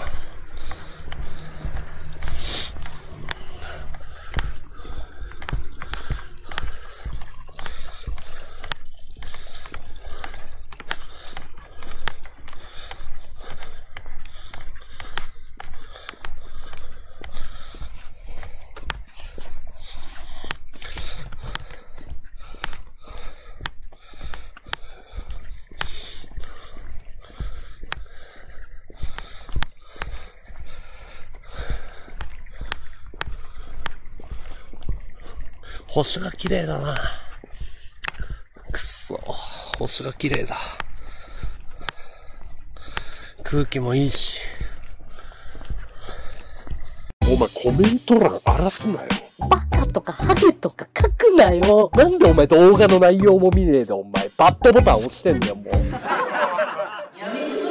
[SPEAKER 1] 星が綺麗だな。くっそ。星が綺麗だ。空気もいいし。お前コメント欄荒らすなよ。
[SPEAKER 6] バカとかハゲとか書くなよ。
[SPEAKER 1] なんでお前動画の内容も見ねえでお前バッドボタン押してんだよもう。